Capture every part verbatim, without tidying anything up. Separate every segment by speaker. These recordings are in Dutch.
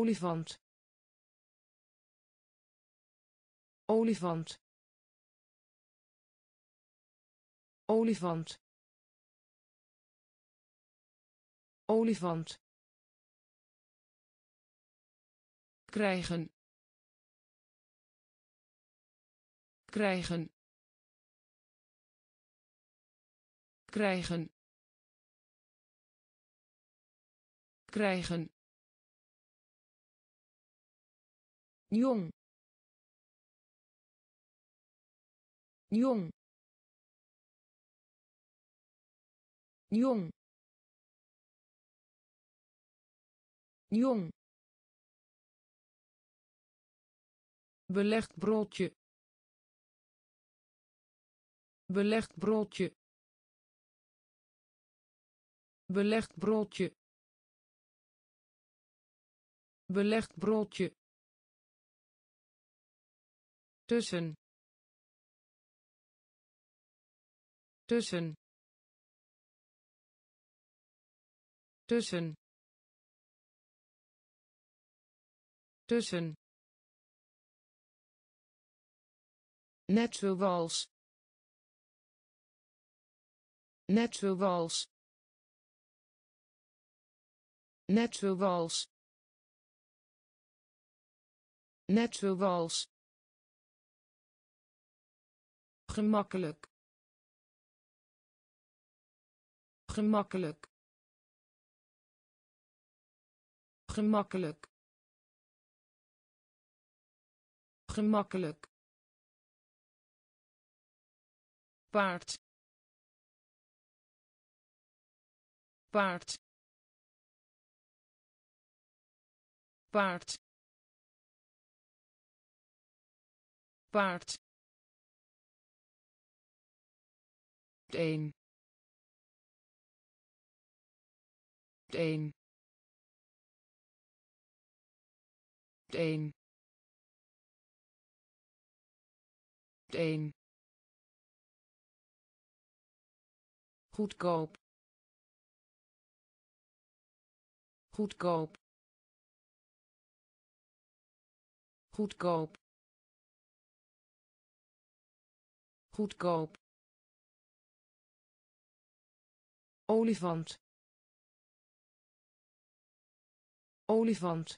Speaker 1: olifant olifant olifant olifant krijgen krijgen krijgen krijgen jong jong jong jong belegd broodje belegd broodje belegd broodje belegd broodje tussen tussen tussen tussen net zoals net zoals net zoals net zoals gemakkelijk gemakkelijk gemakkelijk gemakkelijk paard paard paard paard een een een een goedkoop goedkoop goedkoop goedkoop olifant olifant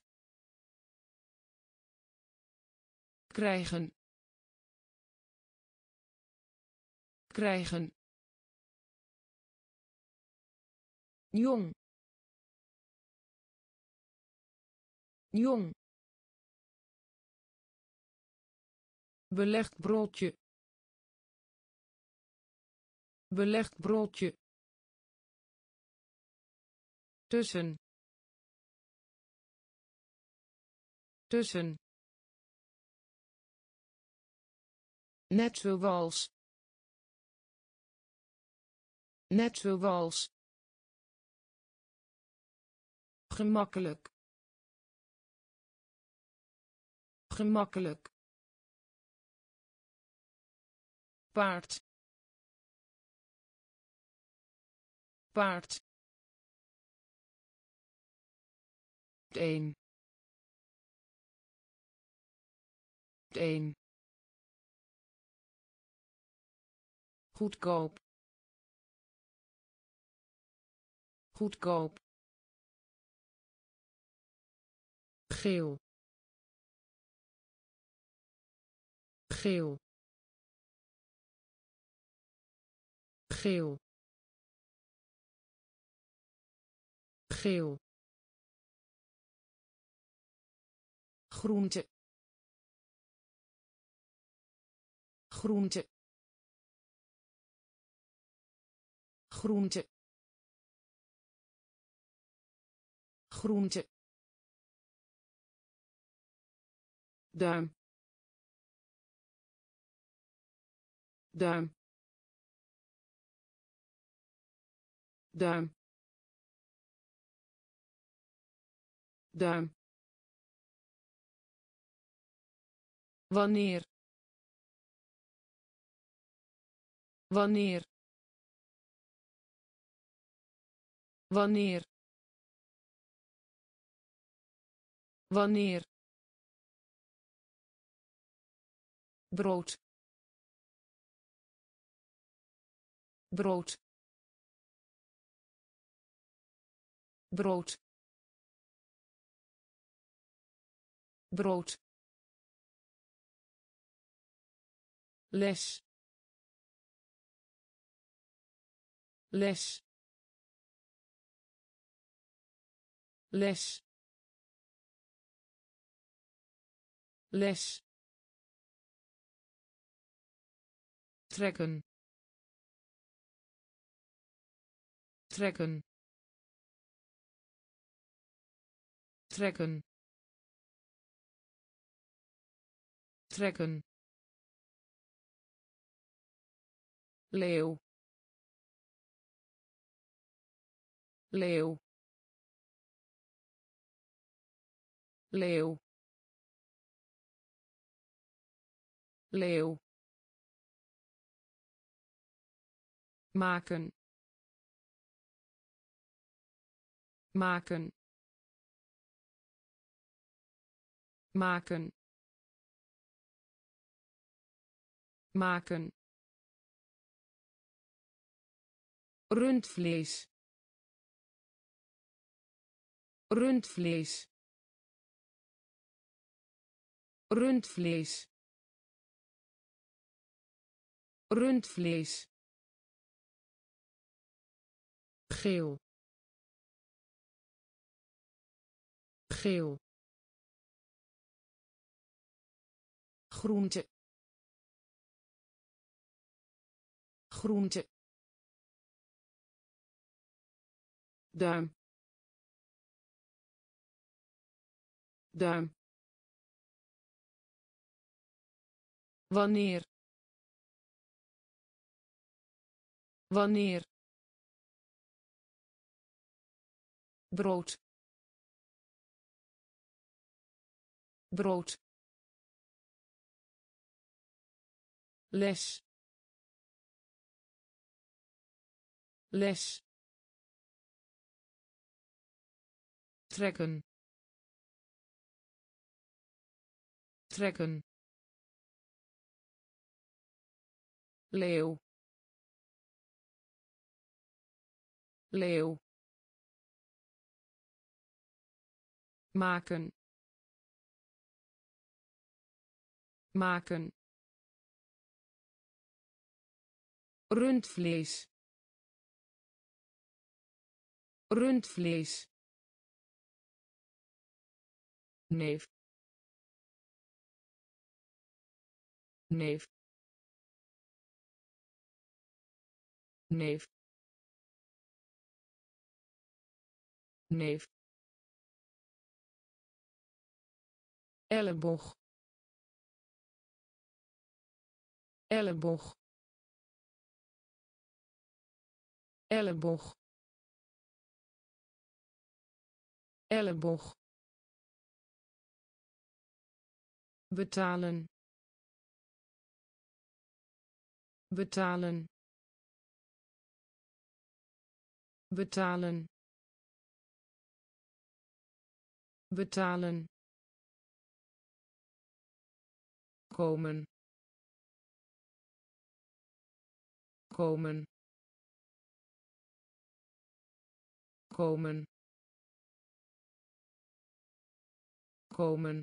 Speaker 1: krijgen krijgen jong jong belegd broodje belegd broodje tussen tussen net zoals net zoals gemakkelijk gemakkelijk paard paard een een goedkoop goedkoop geel geel geel geel groente groente groente groente duim duim duim duim wanneer wanneer wanneer wanneer brood brood brood brood les les les les trekken trekken trekken trekken leeuw leeuw leeuw leeuw maken maken maken maken rundvlees rundvlees rundvlees rundvlees geel geel groente groente duim duim wanneer wanneer brood brood les les trekken trekken leeuw leeuw maken maken rundvlees rundvlees neef neef neef neef elleboog elleboog elleboog elleboog betalen betalen betalen betalen komen komen komen komen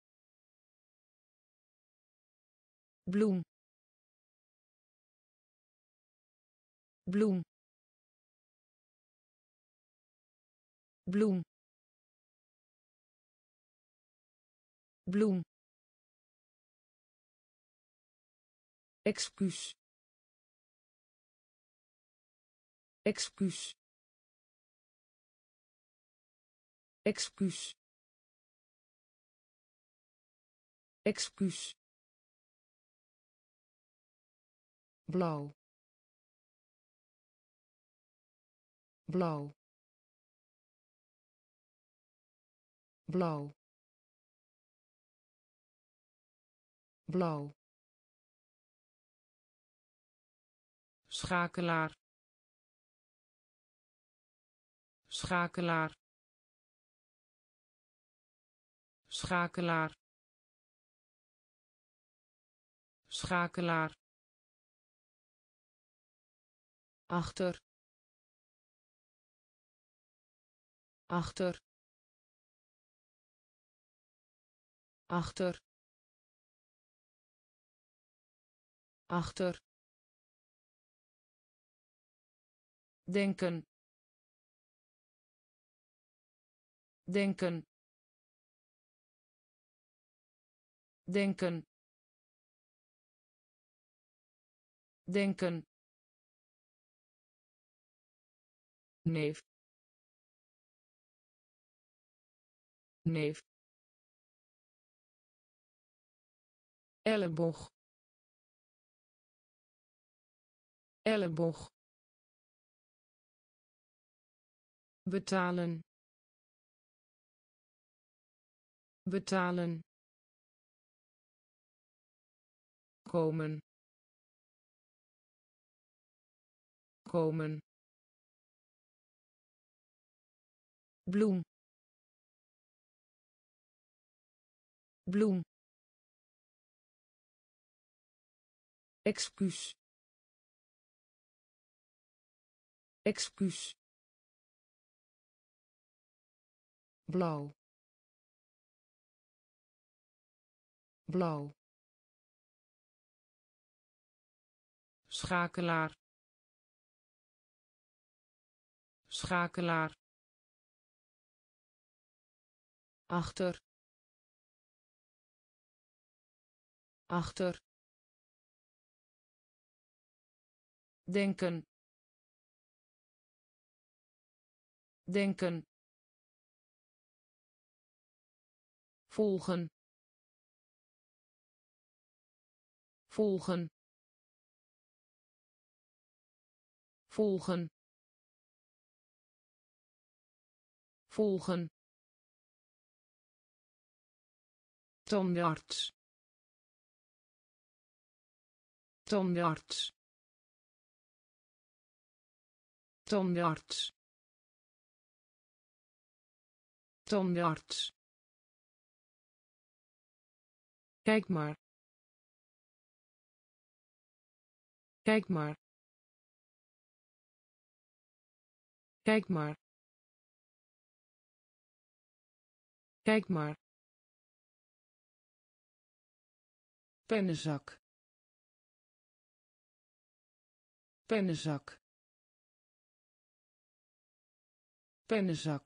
Speaker 1: bloem bloem bloem bloem excuus excuus excuus excuus blauw blauw blauw blauw schakelaar schakelaar schakelaar schakelaar achter achter achter achter denken denken denken denken neef neef elleboog elleboog betalen betalen komen komen bloem bloem excuus excuus blauw blauw schakelaar schakelaar achter achter denken denken volgen volgen volgen volgen tandarts tandarts tandarts tandarts kijk maar kijk maar kijk maar kijk maar pennenzak pennenzak pennenzak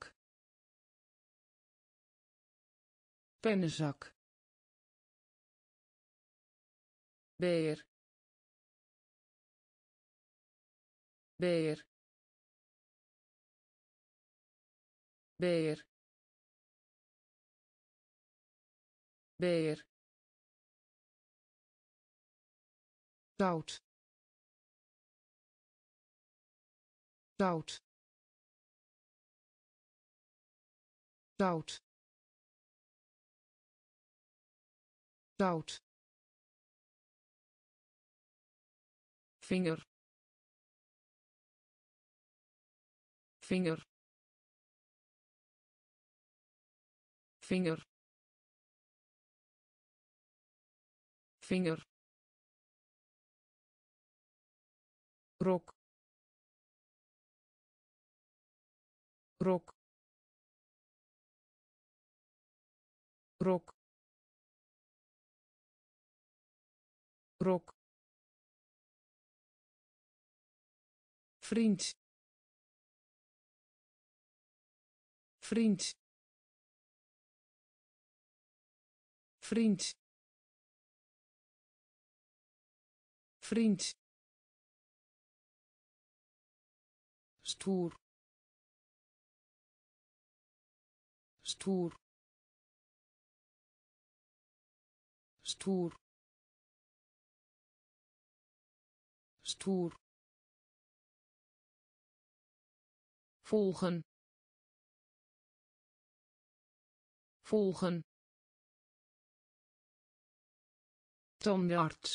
Speaker 1: pennenzak beer beer beer beer zout zout zout zout vinger vinger vinger vinger rok rok rok rok vriend vriend vriend vriend stoer stoer stoer stoer volgen volgen tandarts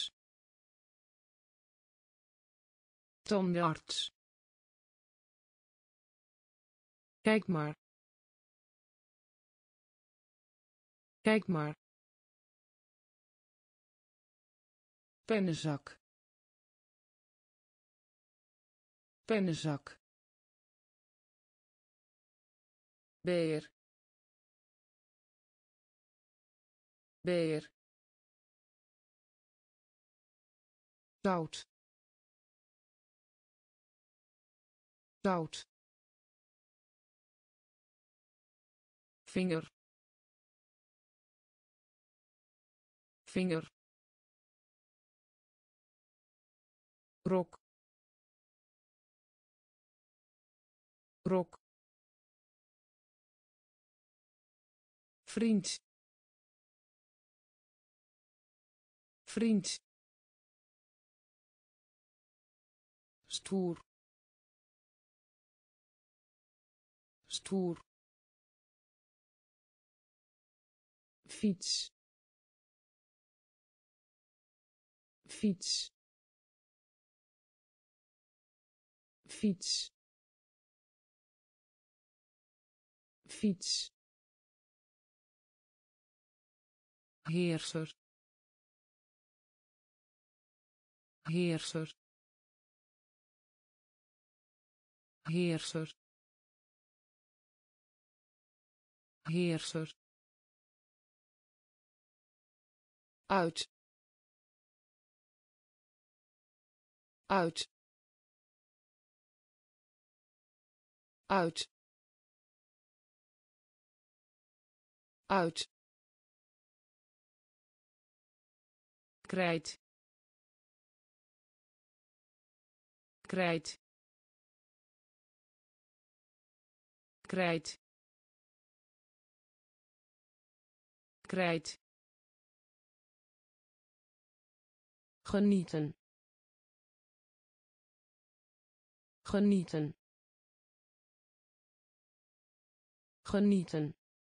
Speaker 1: tandarts kijk maar Kijk maar. Pennenzak. Pennenzak. Beer. Beer. Zout. Zout. Vinger. Vinger. Rok. Rok. Vriend. Vriend. Stoer. Stoer. Fiets. Fiets. Fiets. Fiets. Heerser. Heerser. Heerser. Heerser. Uit. Uit. Uit. Uit. Krijt. Krijt. Krijt. Krijt. Genieten. Genieten. Genieten.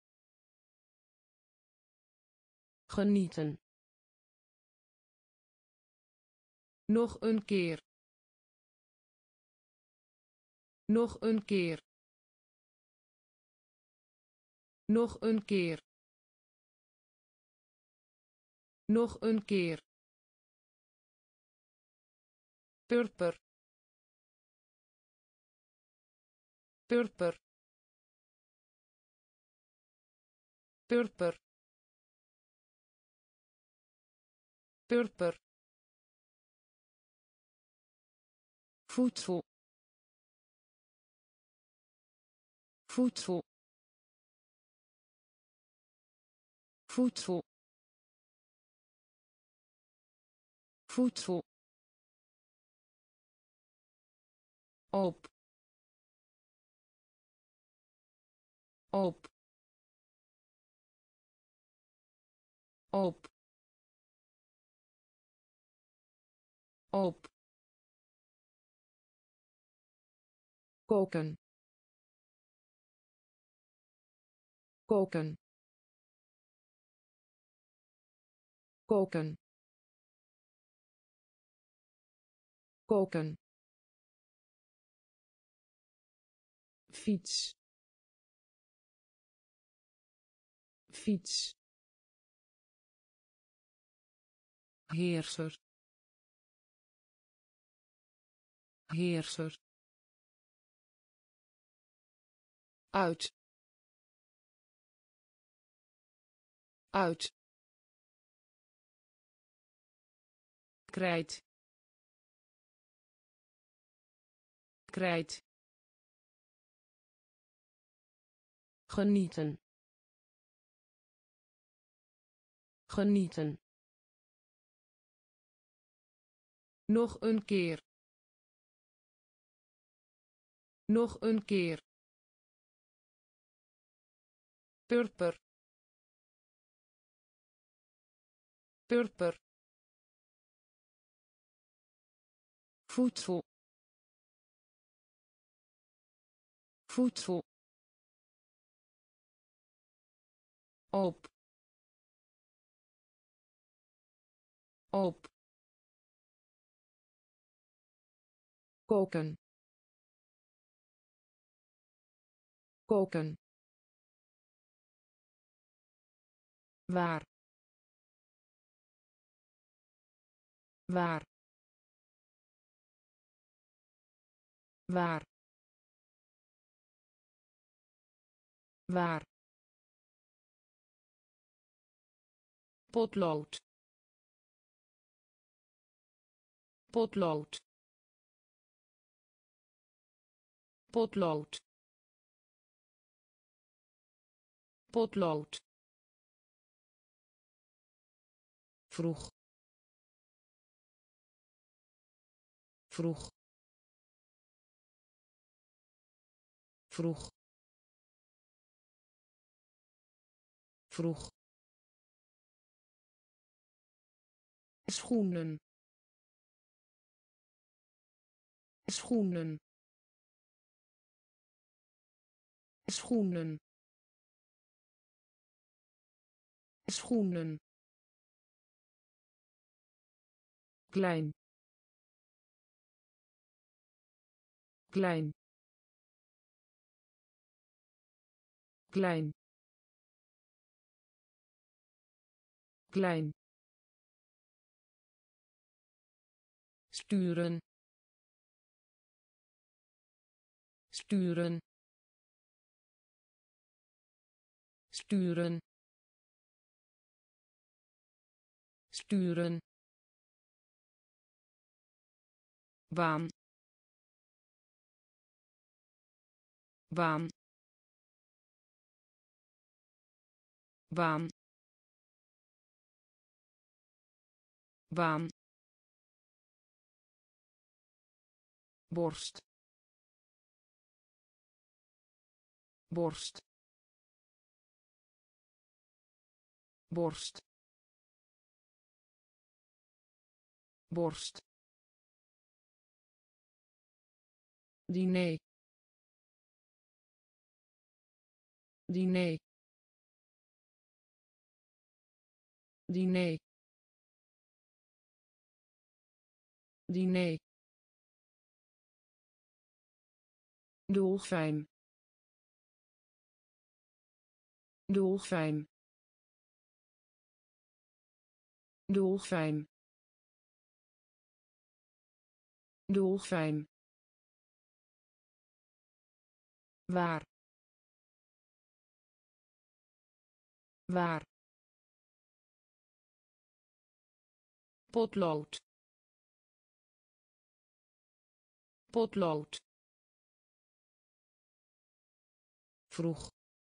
Speaker 1: Genieten. Nog een keer. Nog een keer. Nog een keer. Nog een keer. Purper. Purper. Purper. Purper. Voedsel. Voedsel. Voedsel. Voedsel. Op. Op. Op. Op. Koken. Koken. Koken. Koken. Fiets. Fiets. Heerser. Heerser. Uit. Uit. Krijt. Krijt. Genieten. Genieten. Nog een keer. Nog een keer. Purper. Purper. Voedsel. Voedsel. Op. Op. Koken. Koken. waar waar waar waar potlood potlood potlood potlood vroeg vroeg vroeg vroeg schoenen schoenen schoenen schoenen klein klein klein klein sturen sturen sturen sturen baan baan baan baan borst borst borst borst diner diner diner diner dolfijn dolfijn dolfijn dolfijn waar waar potlood potlood vroeg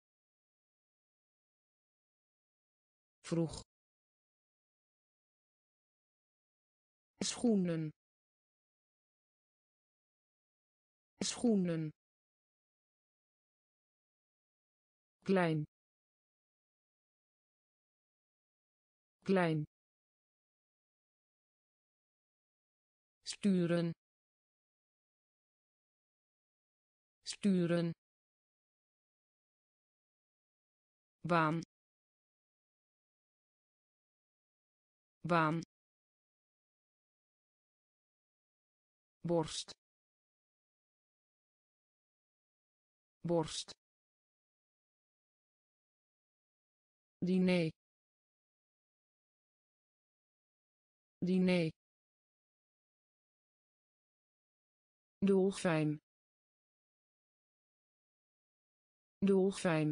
Speaker 1: vroeg schoenen schoenen klein klein sturen sturen baan baan borst borst diner diner dolfijn dolfijn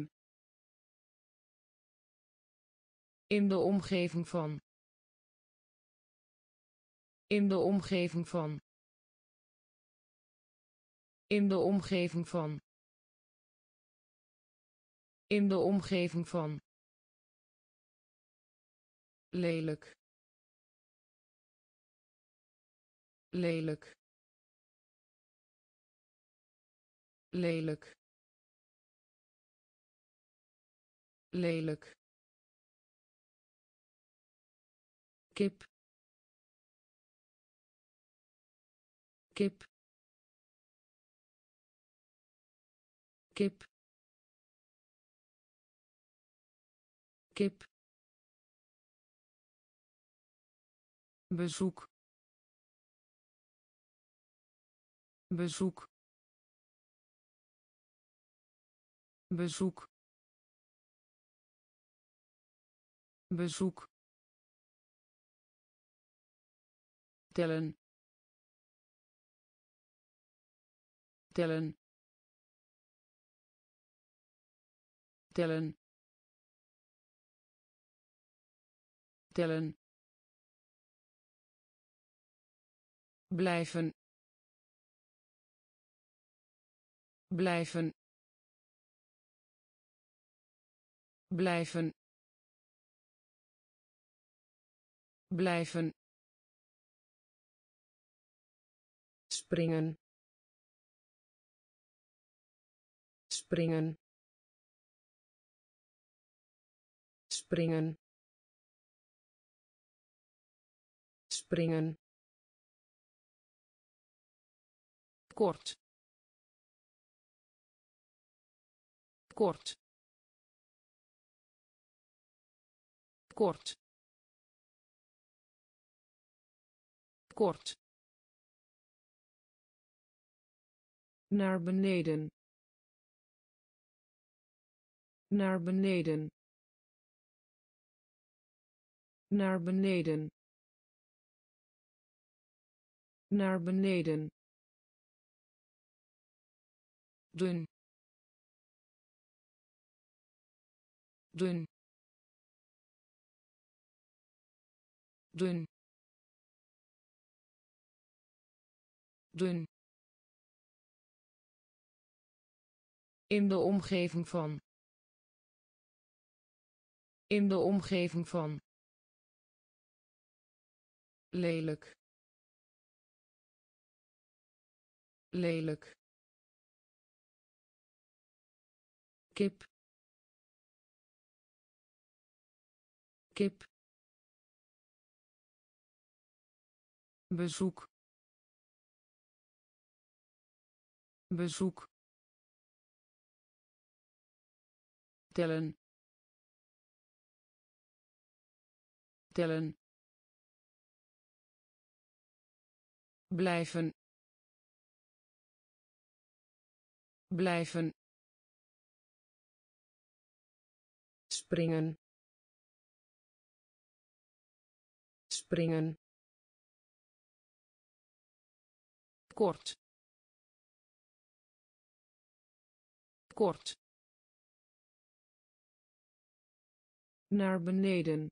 Speaker 1: in de omgeving van in de omgeving van in de omgeving van in de omgeving van lelijk lelijk lelijk lelijk kip kip kip kip bezoek bezoek bezoek bezoek tellen tellen tellen tellen blijven blijven blijven blijven springen springen springen springen kort kort kort kort naar beneden naar beneden naar beneden naar beneden dun dun dun dun in de omgeving van in de omgeving van lelijk lelijk kip kip bezoek bezoek tellen tellen blijven blijven springen springen kort kort naar beneden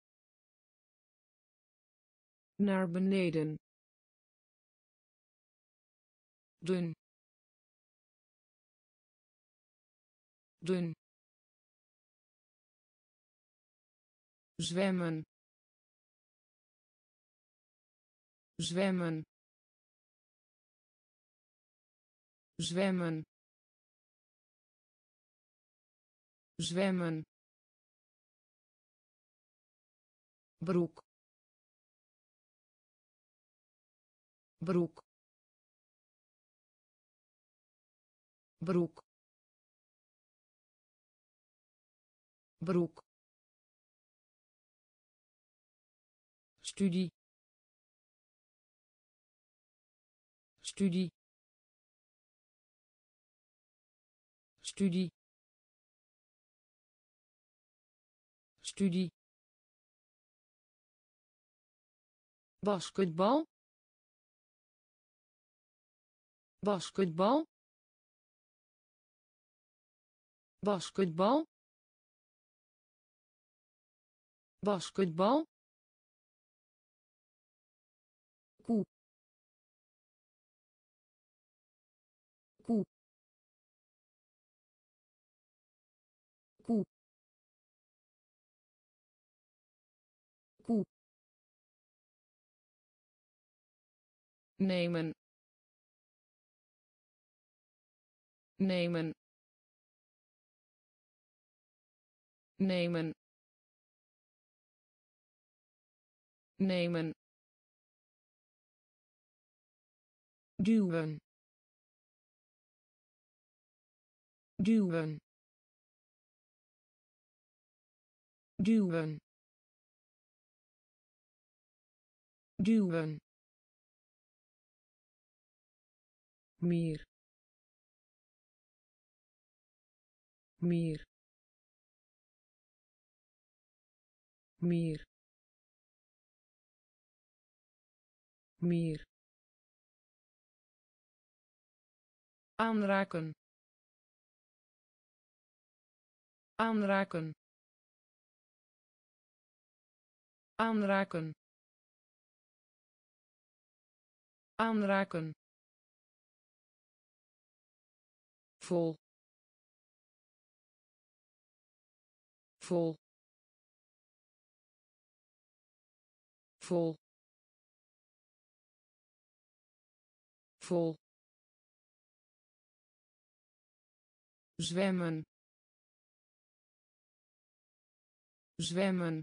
Speaker 1: naar beneden dun dun zwemmen zwemmen zwemmen zwemmen broek broek broek broek studie studie studie studie basketbal basketbal basketbal basketbal koe koe koe koe nemen nemen nemen nemen duwen duwen duwen duwen meer meer meer meer aanraken aanraken aanraken aanraken vol vol vol vol zwemmen zwemmen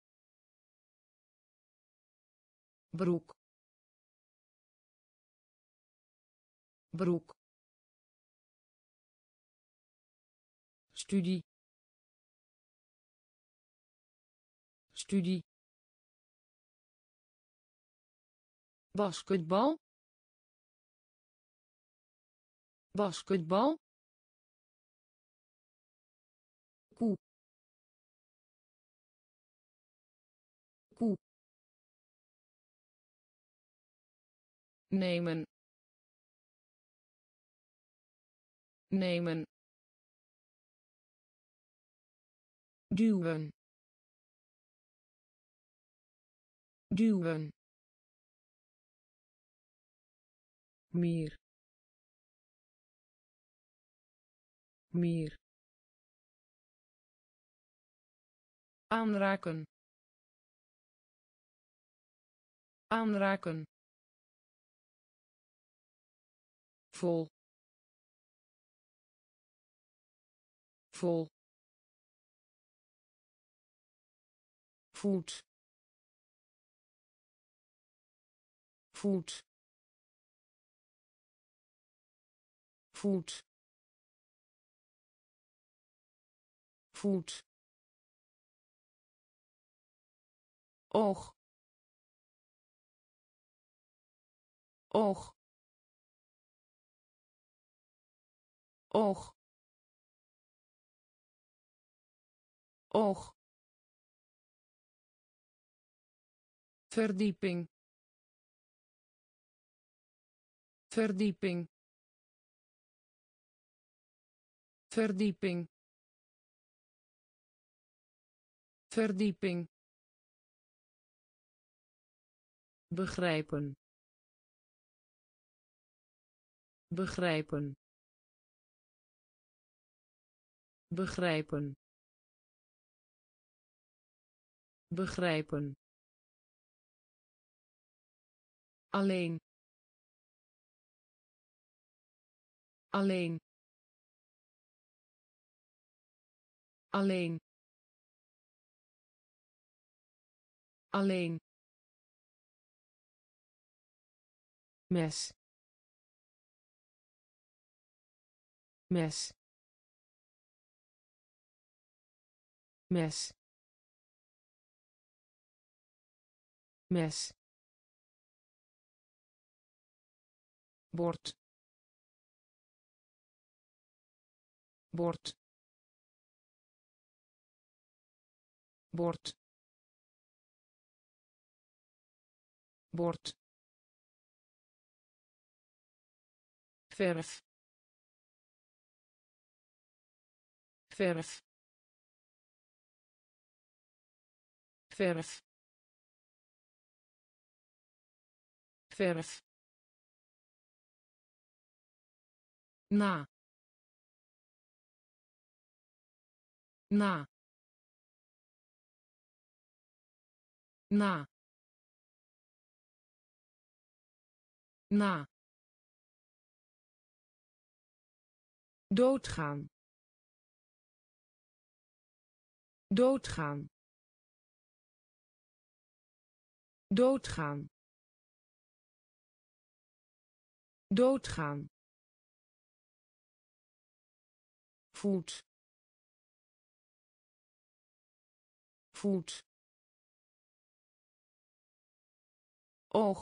Speaker 1: broek broek studie studie basketbal basketbal koe koe nemen nemen duwen duwen meer meer aanraken aanraken vol vol voet voet voet voet oog oog oog oog verdieping verdieping verdieping verdieping begrijpen begrijpen begrijpen begrijpen alleen alleen alleen alleen mes mes mes mes bord bord bord bord verf verf verf verf na na na na doodgaan doodgaan doodgaan doodgaan voet voet oog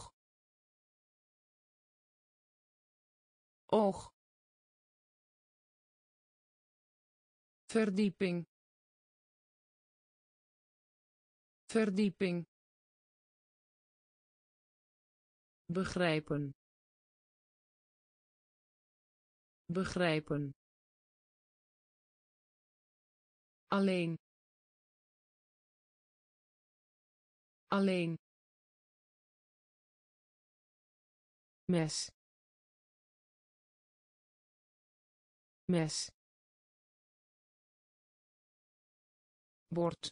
Speaker 1: oog verdieping verdieping, begrijpen, begrijpen, alleen, alleen, mes, mes, bord,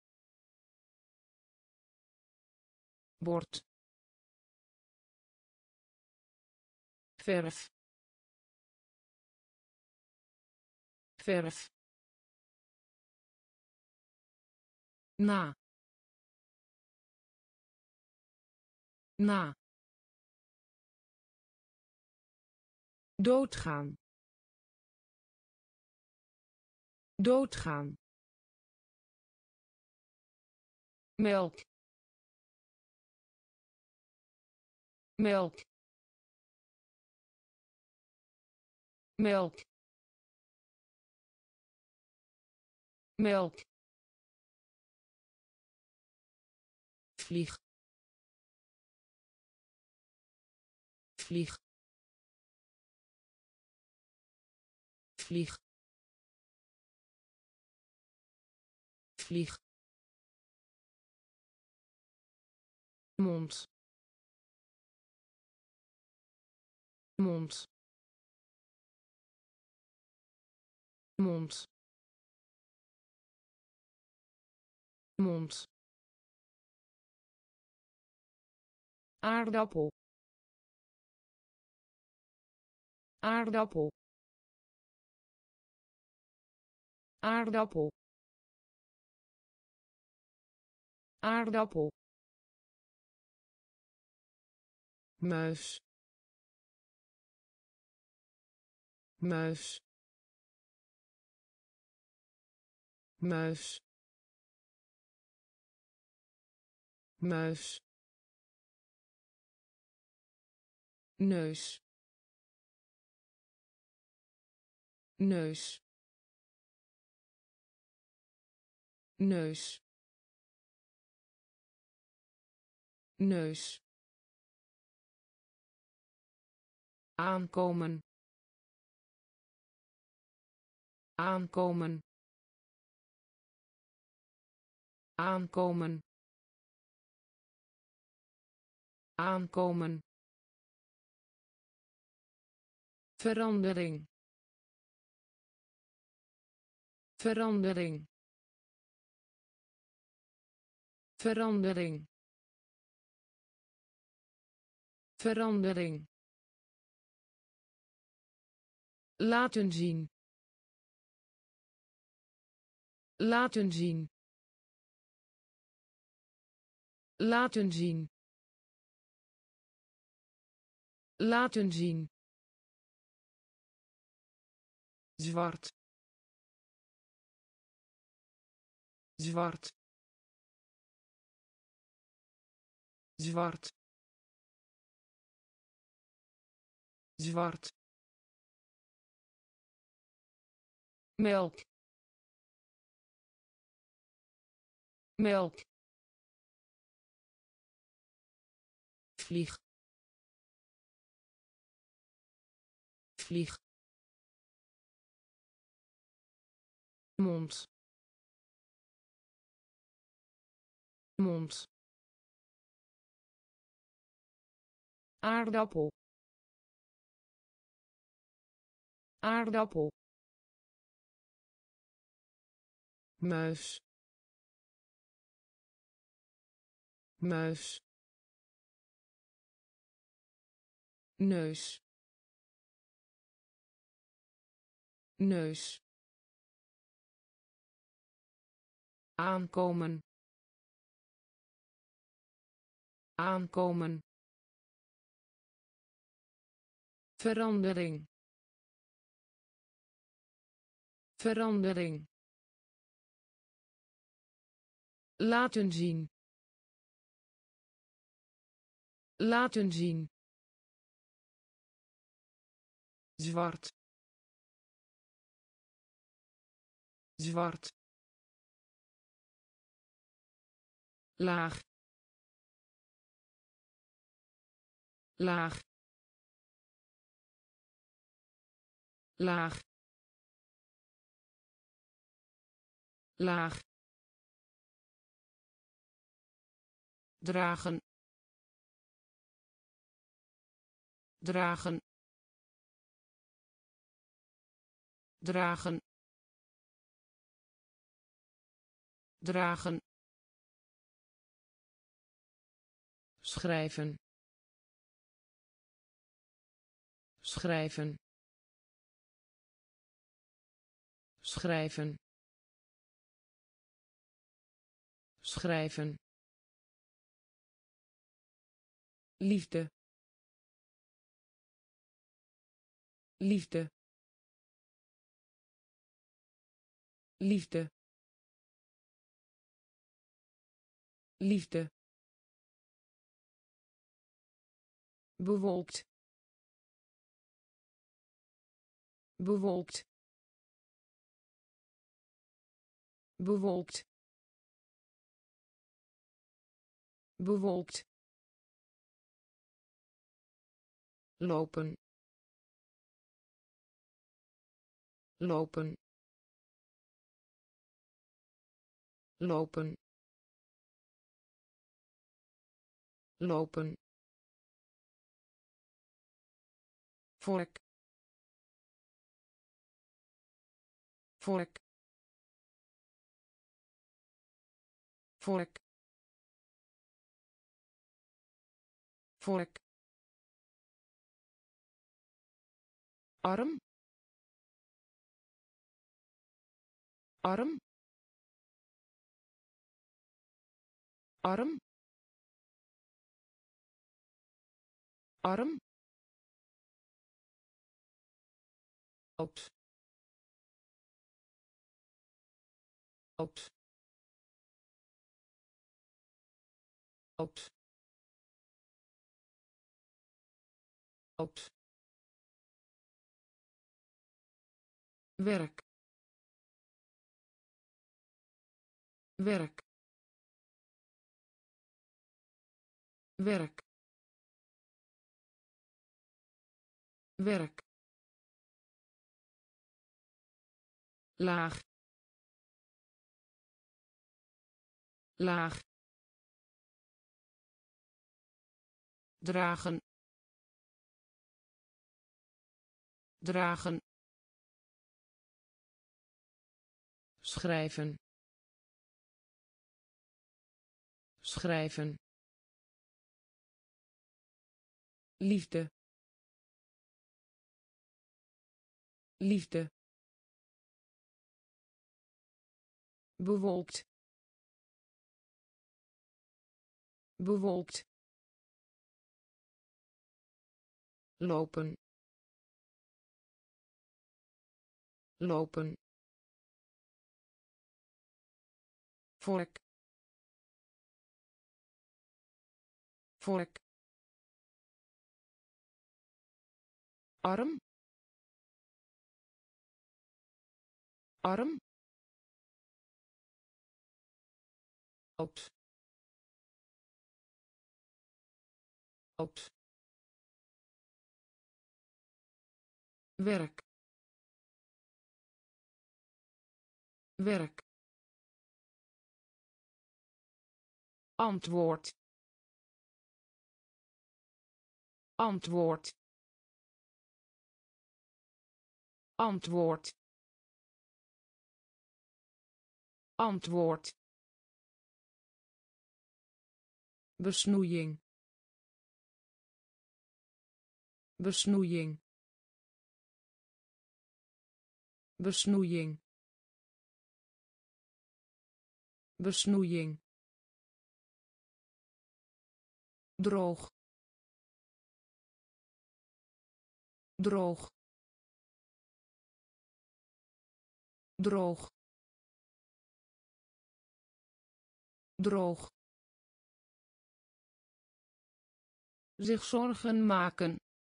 Speaker 1: bord, verf, verf, na, na, doodgaan, doodgaan, melk, melk, melk, melk, vlieg, vlieg, vlieg, vlieg, mond, mond, mond, mond, aardappel, aardappel, aardappel, aardappel, muis, muis, muis, muis, neus, neus, neus, neus, aankomen, aankomen, aankomen, aankomen, verandering, verandering, verandering, verandering, laten zien, laten zien, laten zien, laten zien, zwart, zwart, zwart, zwart, melk, melk, vlieg, vlieg, mond, mond, aardappel, aardappel, muis, muis, neus, neus, aankomen, aankomen, verandering, verandering, laten zien, laten zien, zwart, zwart, laag laag laag laag dragen dragen dragen dragen schrijven schrijven schrijven schrijven liefde liefde liefde liefde bewolkt bewolkt bewolkt bewolkt lopen lopen lopen lopen vork vork vork vork arm arm arm arm oud oud oud oud werk werk werk werk laag laag dragen dragen schrijven schrijven liefde liefde bewolkt bewolkt lopen lopen vork vork arm arm oud oud werk werk antwoord antwoord antwoord antwoord besnoeiing besnoeiing besnoeiing besnoeiing droog droog droog droog zich zorgen maken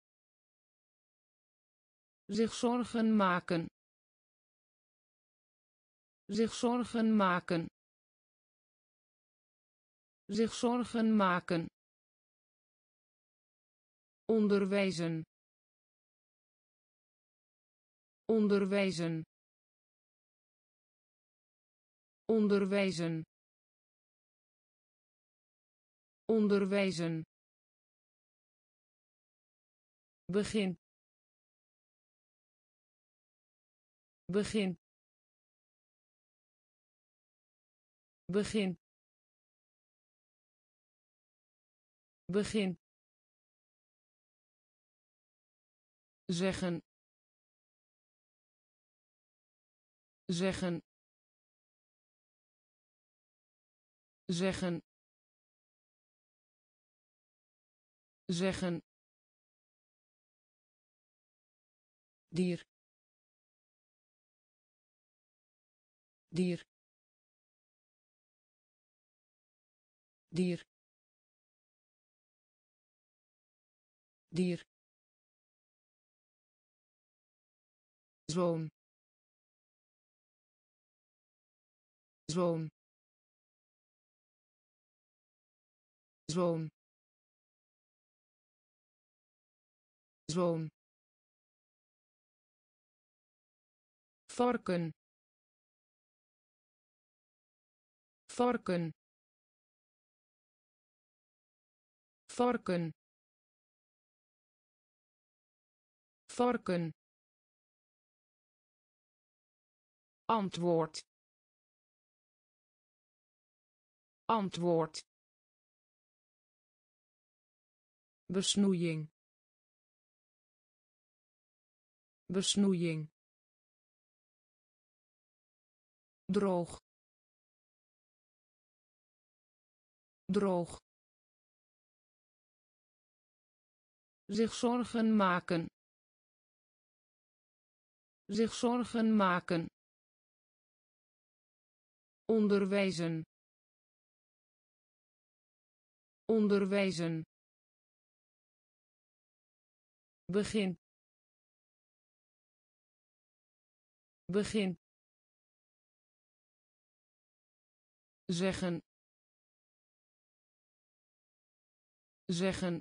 Speaker 1: zich zorgen maken zich zorgen maken Zich zorgen maken. Onderwijzen. Onderwijzen. Onderwijzen. Onderwijzen. Begin. Begin. Begin. Begin. Zeggen. Zeggen. Zeggen. Zeggen. Dier. Dier. Dier. Dier. Zoon. Zoon. Zoon. Zoon. Varken. Varken. Varken. Varken. Antwoord. Antwoord. Besnoeiing. Besnoeiing. Droog. Droog. Zich zorgen maken. Zich zorgen maken. Onderwijzen. Onderwijzen. Begin. Begin. Zeggen. Zeggen.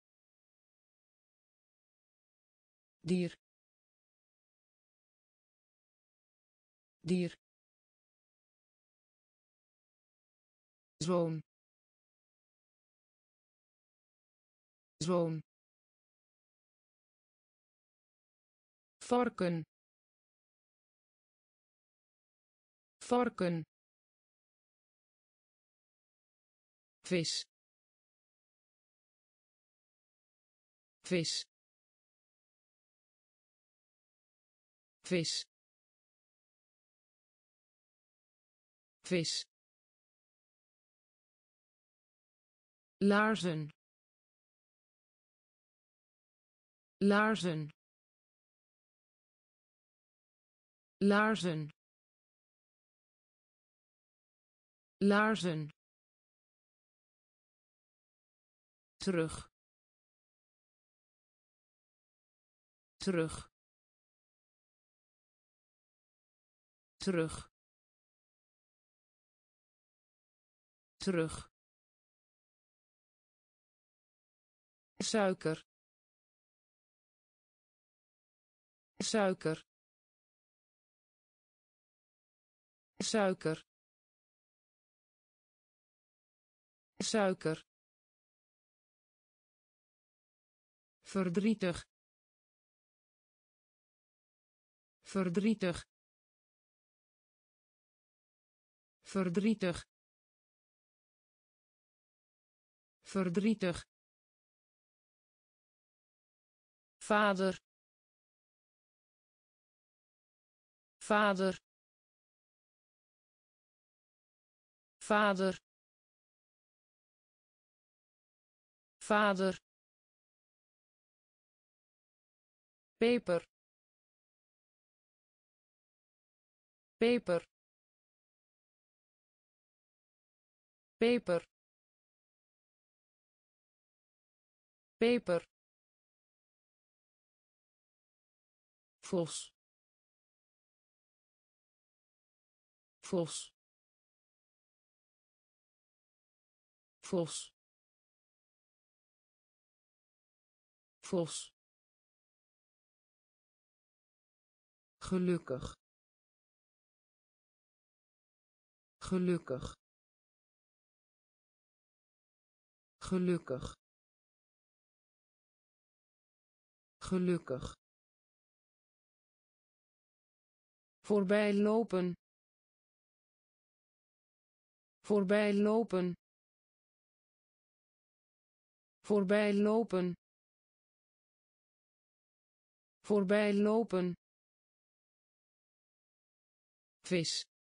Speaker 1: Dier. Dier. Zoon. Zoon. Varken. Varken. Vis. Vis. Vis. Vis. Laarzen. Laarzen. Laarzen. Laarzen. Terug. Terug. Terug. Terug. Suiker. Suiker. Suiker. Suiker. Verdrietig. Verdrietig. Verdrietig. Verdrietig. Vader. Vader. Vader. Vader. Peper. Peper. Peper. Peper. Vos. Vos. vos vos gelukkig gelukkig gelukkig gelukkig voorbij lopen voorbij lopen voorbij lopen voorbij lopen vis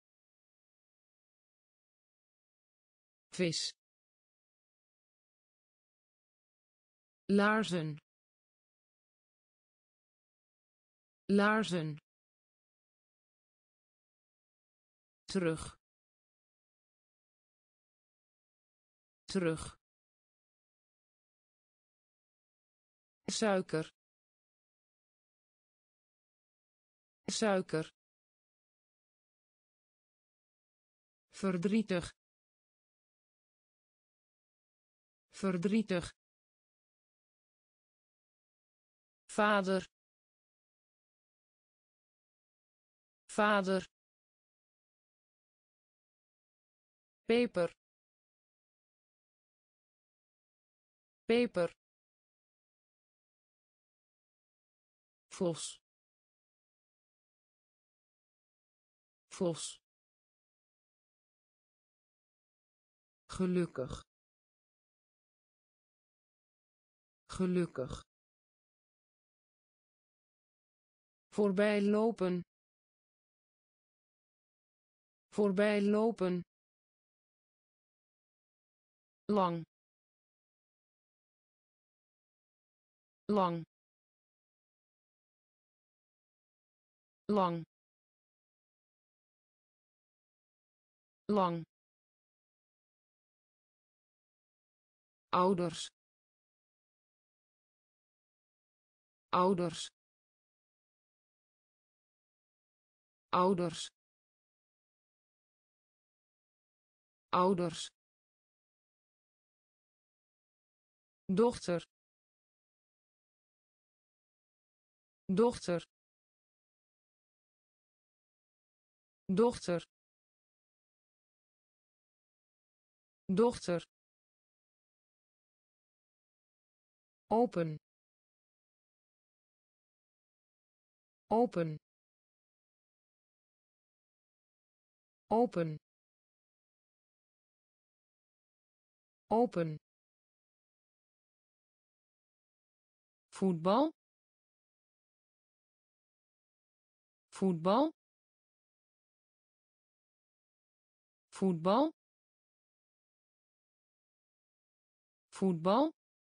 Speaker 1: vis laarzen laarzen terug terug suiker suiker verdrietig verdrietig vader vader peper peper vos vos gelukkig gelukkig voorbij lopen voorbij lopen lang lang lang lang ouders ouders ouders ouders dochter dochter dochter dochter open open open open voetbal voetbal voetbal voetbal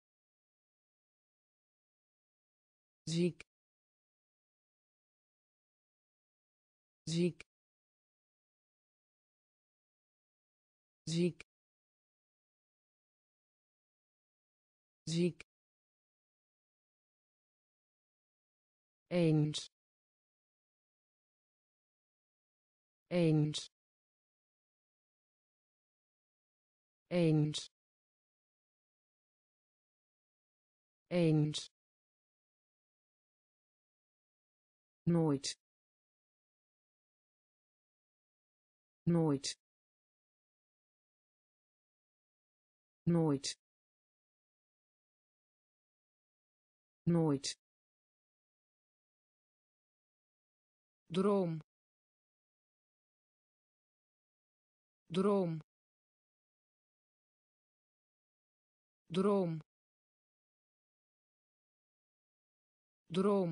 Speaker 1: ziek ziek ziek ziek eens eens eens eens nooit nooit nooit nooit droom droom droom droom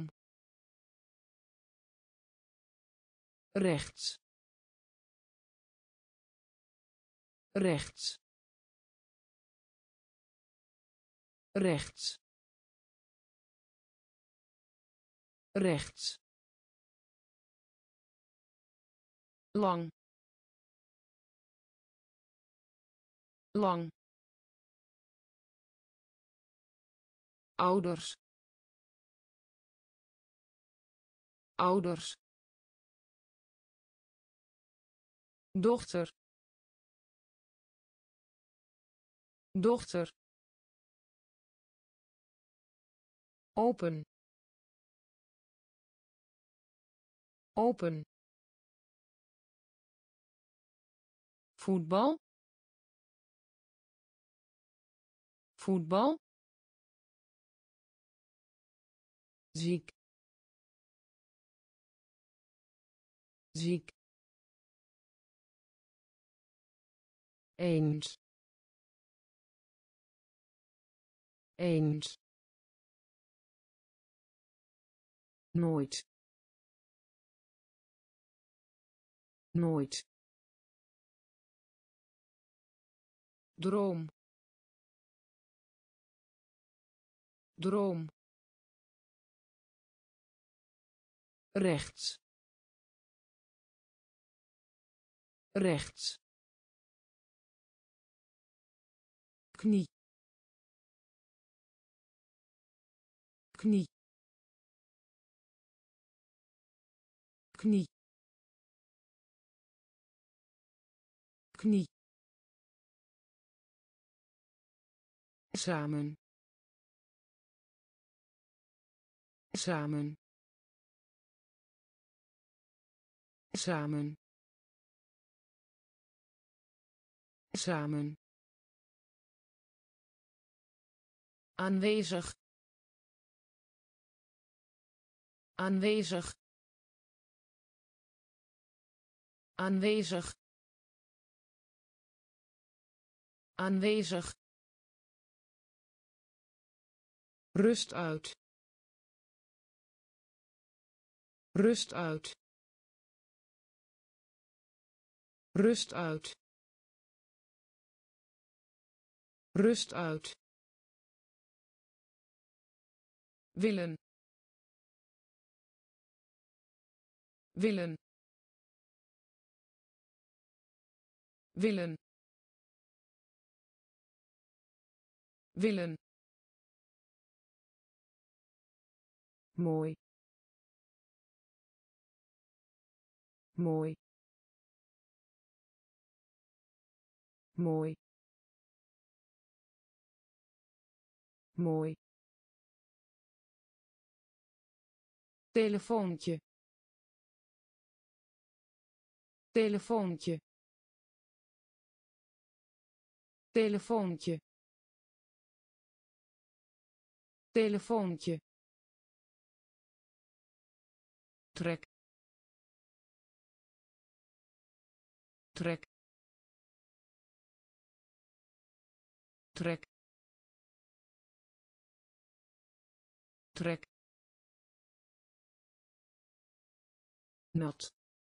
Speaker 1: rechts rechts rechts rechts lang lang ouders ouders dochter dochter, open, open, voetbal, voetbal, ziek, ziek, eens, eens, nooit, nooit, droom, droom, rechts, rechts, knie, knie, knie, knie, samen, samen, samen, samen, aanwezig, aanwezig, aanwezig, aanwezig, rust uit, rust uit, rust uit, rust uit, willen, willen, willen, willen, mooi, mooi, mooi, mooi, telefoontje, telefoontje, telefoontje, telefoontje, trek, trek, trek, trek, nat,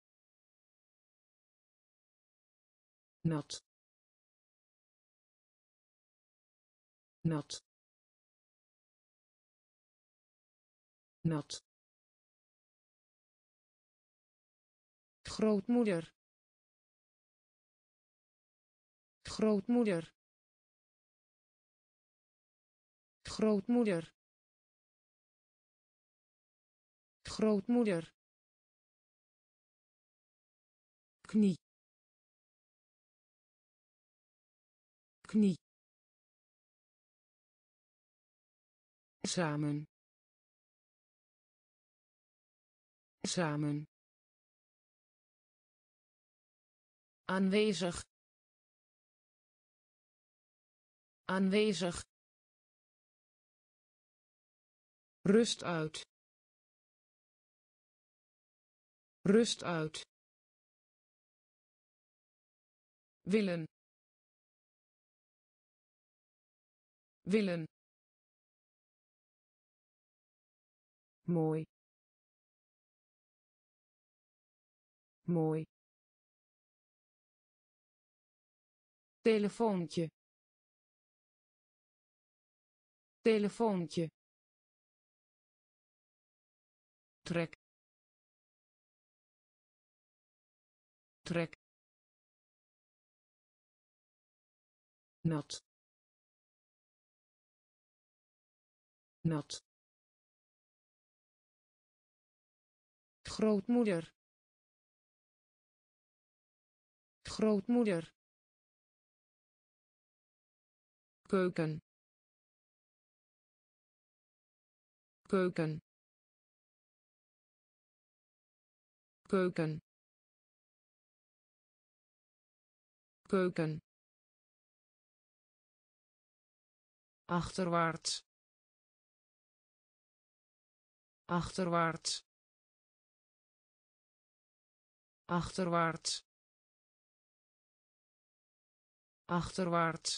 Speaker 1: nat, nat, nat, grootmoeder, grootmoeder, grootmoeder, grootmoeder, knie, knie, samen, samen, aanwezig, aanwezig, rust uit, rust uit, willen, willen, mooi, mooi, telefoontje, telefoontje, trek, trek, nat, nat, grootmoeder, grootmoeder, keuken keuken keuken keuken achterwaarts achterwaarts achterwaarts achterwaarts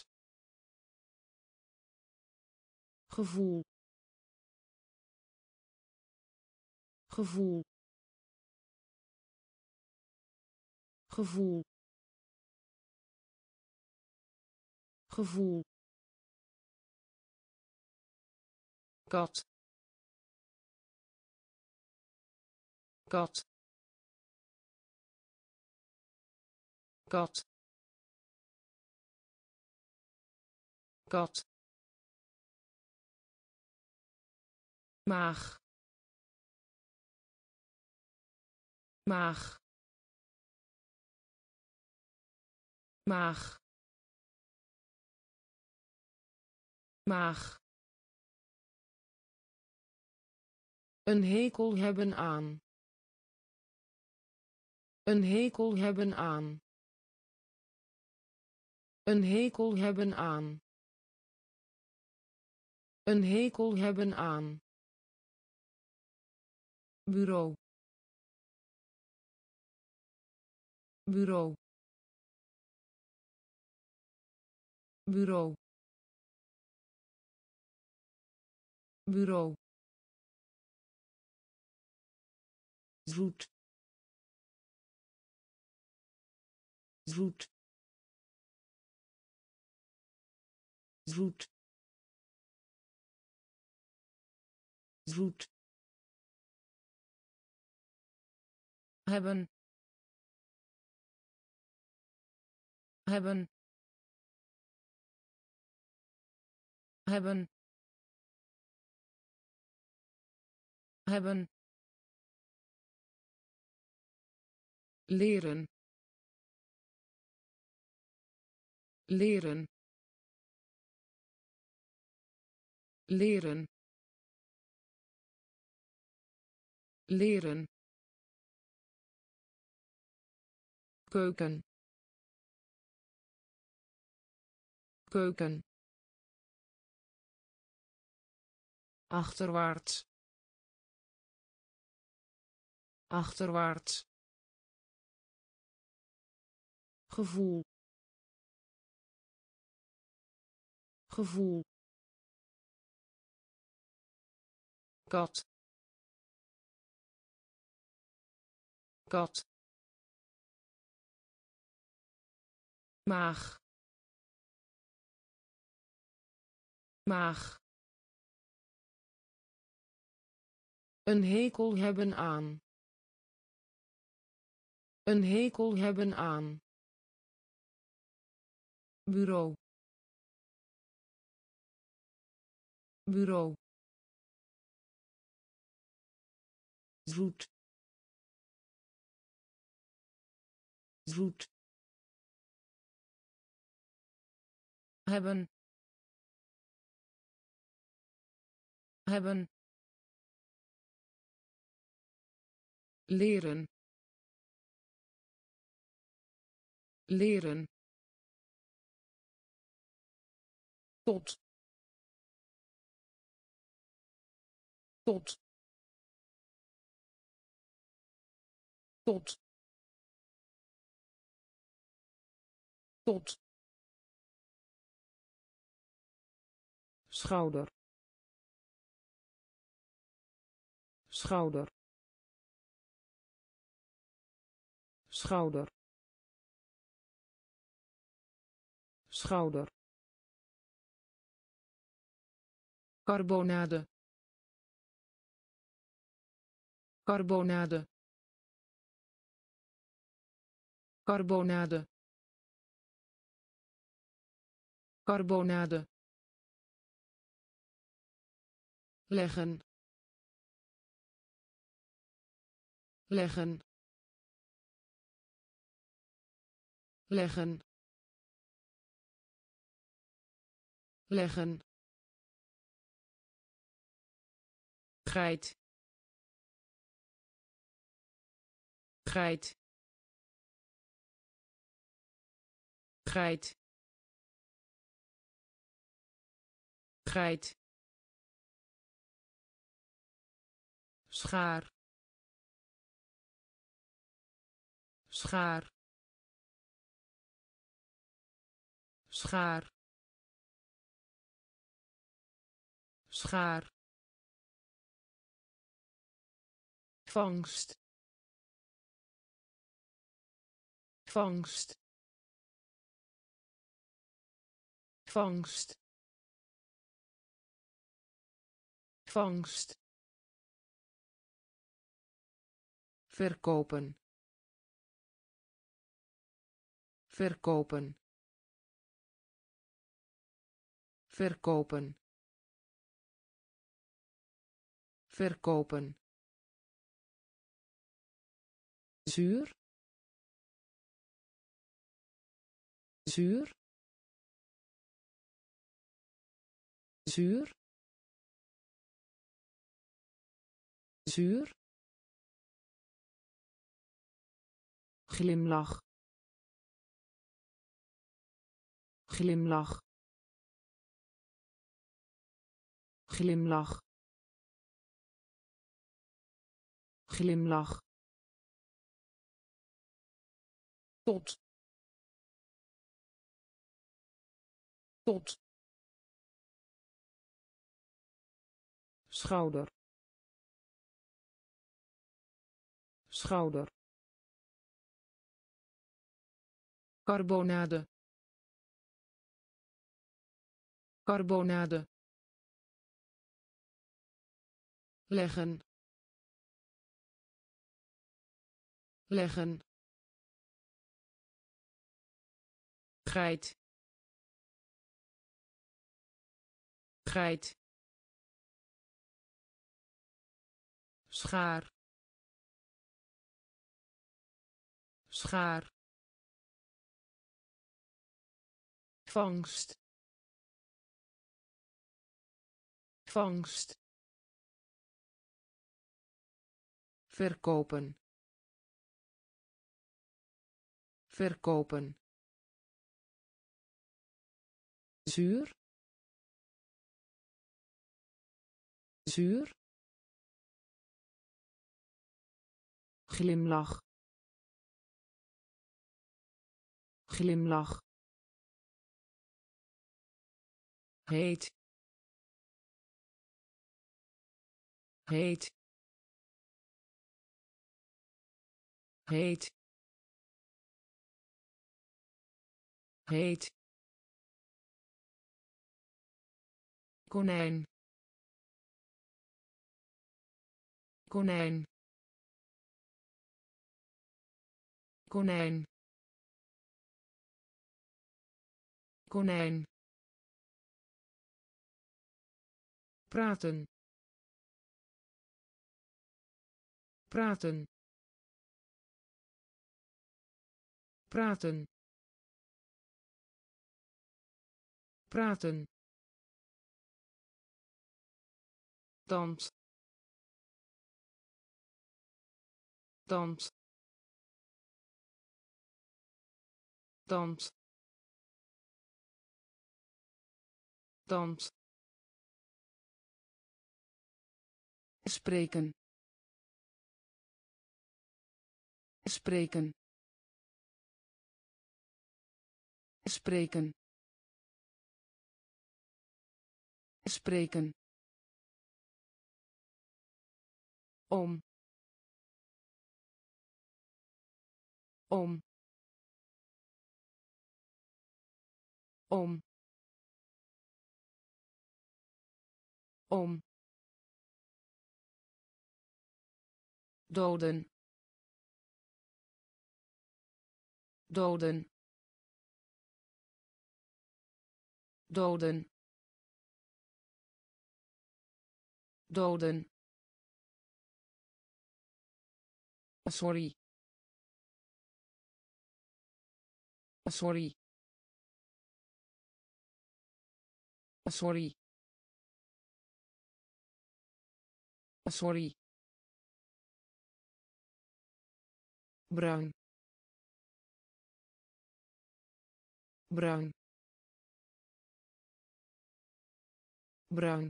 Speaker 1: gevoel gevoel gevoel gevoel kat kat kat kat maag maag maag maag een hekel hebben aan een hekel hebben aan een hekel hebben aan een hekel hebben aan bureau bureau bureau bureau zoet zoet zoet zoet hebben hebben hebben hebben leren leren leren leren keuken keuken achterwaarts achterwaarts gevoel gevoel kat kat maag maag een hekel hebben aan een hekel hebben aan bureau bureau zoet zoet hebben hebben leren leren tot tot tot tot schouder schouder schouder schouder carbonade carbonade carbonade carbonade leggen leggen leggen leggen, geit, geit, geit, geit, schaar, schaar, schaar, schaar, vangst, vangst, vangst, vangst, verkopen, verkopen, verkopen, verkopen, zuur, zuur, zuur, zuur, glimlach, glimlach, glimlach, glimlach, tot, tot, schouder, schouder, carbonade, carbonade, leggen, leggen, geit, geit, schaar, schaar, vangst, vangst, verkopen, verkopen, zuur, zuur, glimlach, glimlach, heet, heet, heet, heet, konijn, konijn, konijn, konijn, praten, praten, praten, praten, tand, tand, tand, tand, spreken, spreken, spreken, spreken, om, om, om, om, doden, doden, doden, doden, sorry, sorry, sorry, sorry, bruin, bruin, bruin,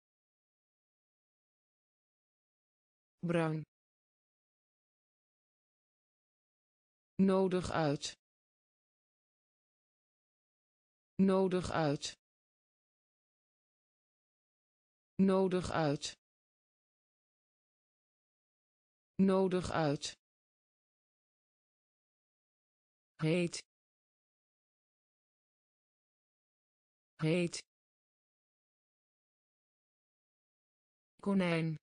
Speaker 1: bruin, nodig uit, nodig uit, nodig uit, nodig uit, heet, heet, konijn,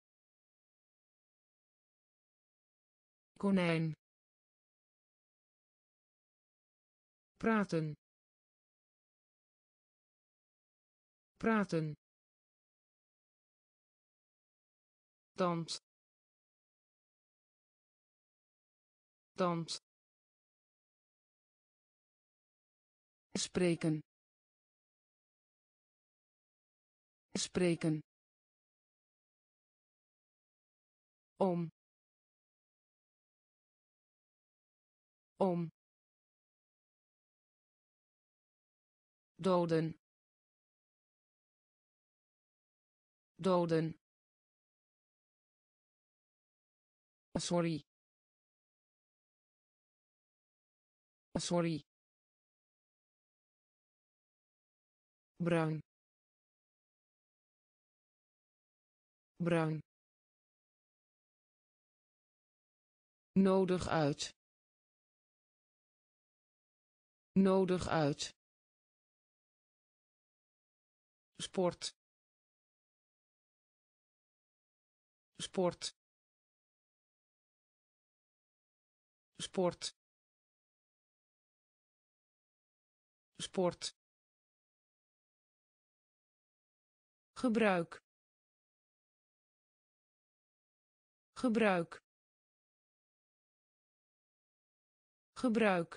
Speaker 1: konijn, praten, praten, tand, tand, spreken, spreken, om, om, doden, doden, sorry, sorry, bruin, bruin, nodig uit, nodig uit, sport, sport, sport, sport, gebruik, gebruik, gebruik,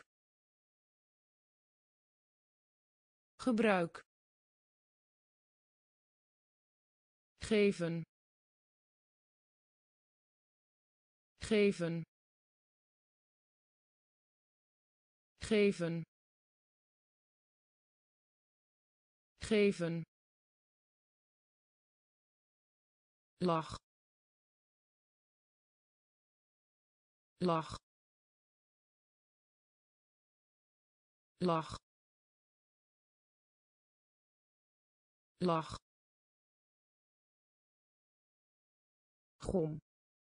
Speaker 1: gebruik, geven, geven, geven, geven, lach, lach, lach, lach, gom,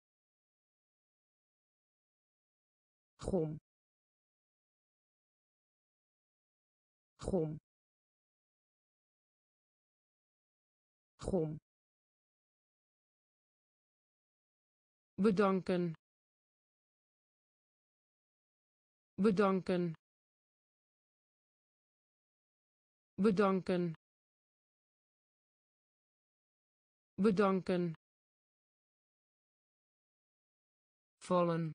Speaker 1: gom, gom, gom, bedanken, bedanken, bedanken, bedanken, vallen,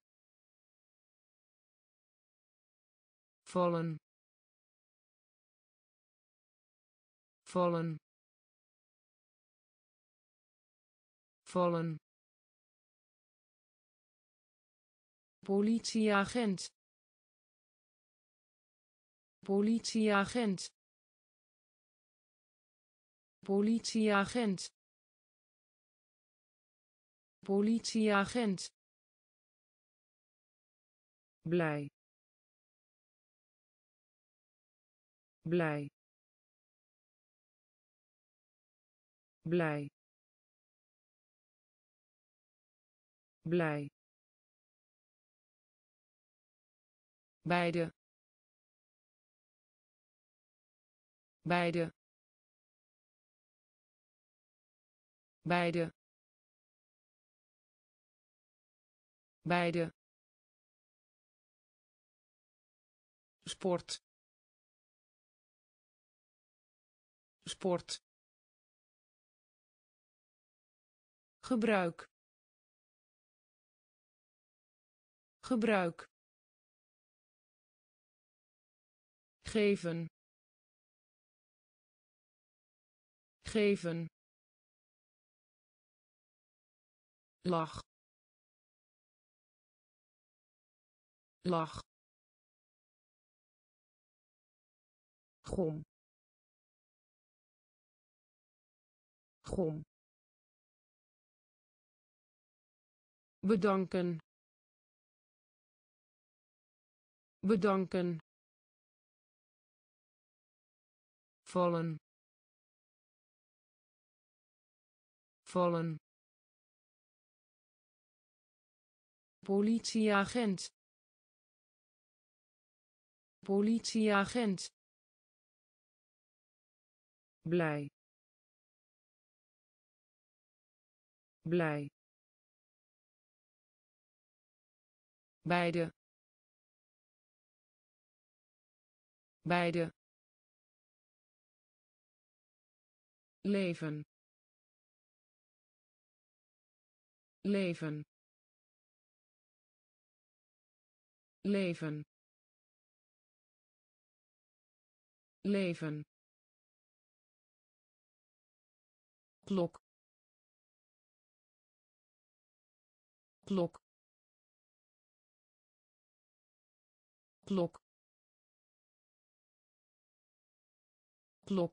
Speaker 1: vallen, vallen, vallen, politieagent, politieagent, politieagent, politieagent, blij, blij, blij, blij, beide, beide, beide, beide, sport, sport, gebruik, gebruik, geven, geven, lach, lach, gom, gom, bedanken, bedanken, vallen, vallen, politieagent, politieagent, blij, blij, beide, beide, leven, leven, leven, leven, klok, klok, klok, klok,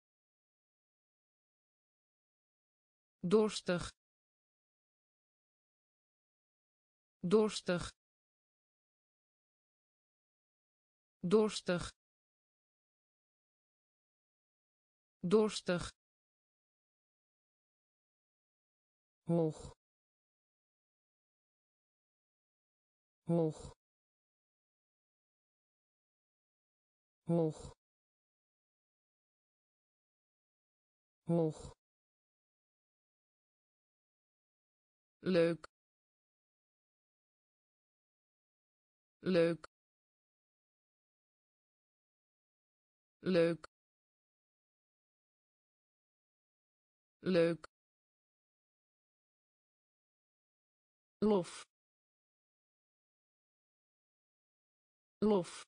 Speaker 1: dorstig, dorstig, dorstig, dorstig, hoog, hoog, hoog, hoog, leuk, leuk, leuk, leuk, lof, lof,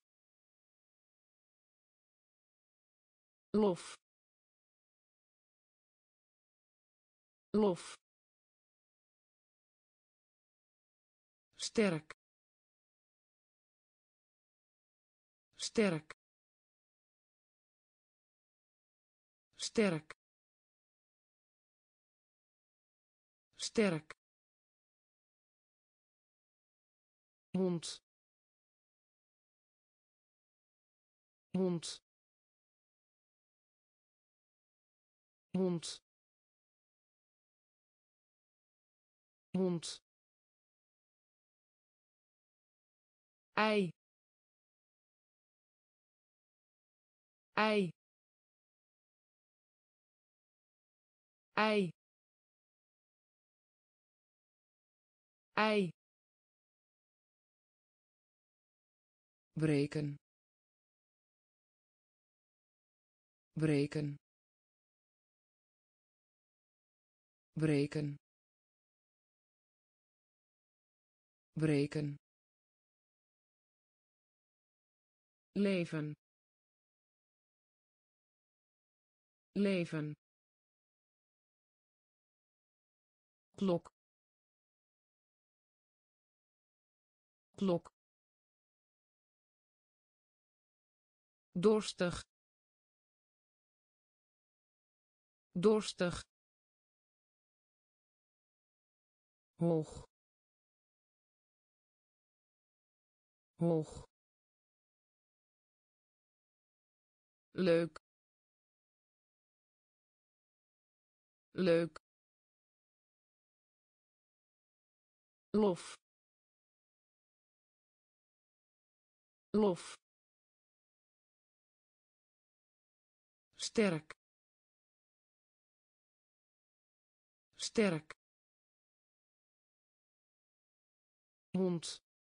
Speaker 1: lof, lof, sterk, sterk, sterk, sterk, hond, hond, hond, hond, ei, ei, ei, ei, breken, breken, breken, breken, leven, leven, klok, klok, dorstig, dorstig, hoog, hoog, leuk, leuk, lof, lof, sterk, sterk, hond,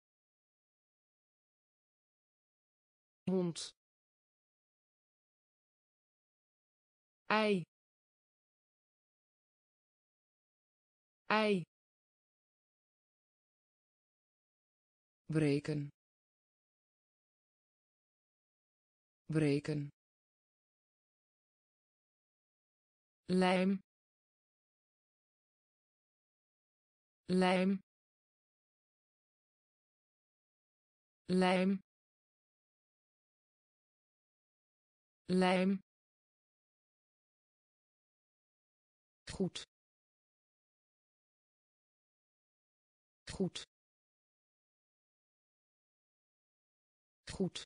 Speaker 1: hond, ei, ei, breken, breken, lijm, lijm, lijm, lijm, goed, goed, goed,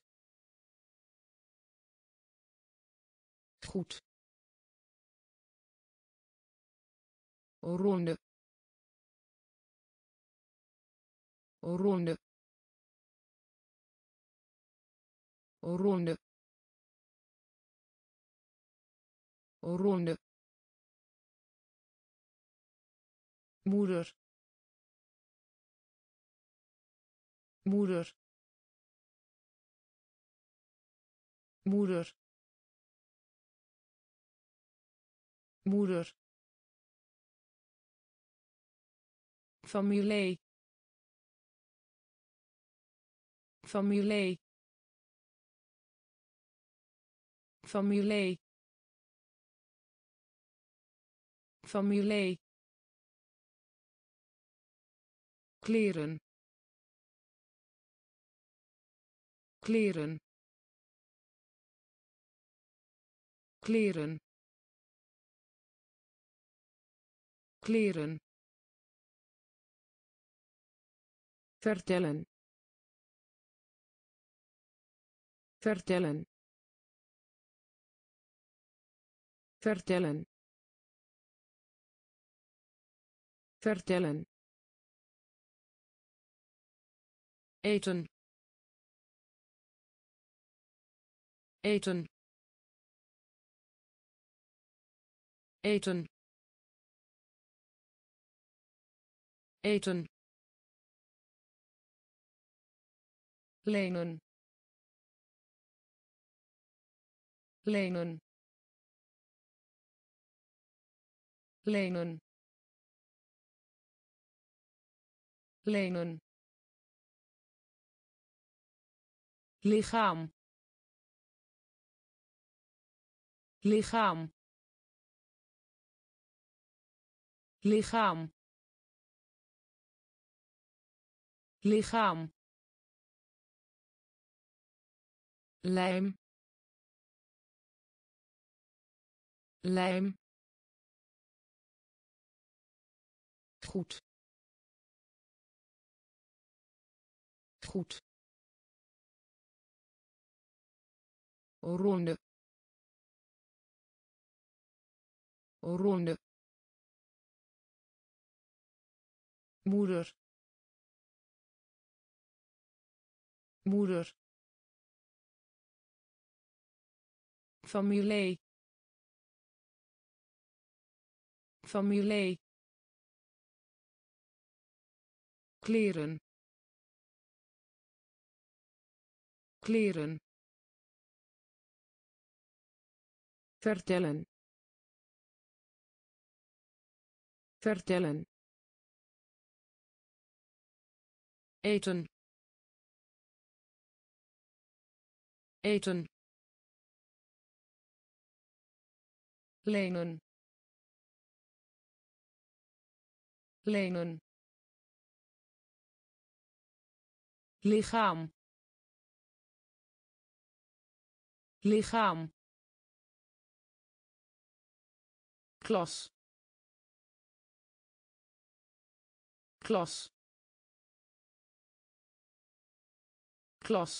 Speaker 1: goed, ronde, ronde, ronde, ronde, moeder, moeder, moeder, moeder, familie, familie, familie, familie, kleren, kleren, kleren, kleren, vertellen, vertellen, vertellen, vertellen, eten, eten, eten, eten, lenen, lenen, lenen, lenen, lichaam, lichaam, lichaam, lichaam, lijm, lijm, goed, goed, ronde, ronde, moeder, moeder, familie, familie, kleren, kleren, vertellen, vertellen, eten, eten, lenen, lenen, lichaam, lichaam, klas, klas, klas,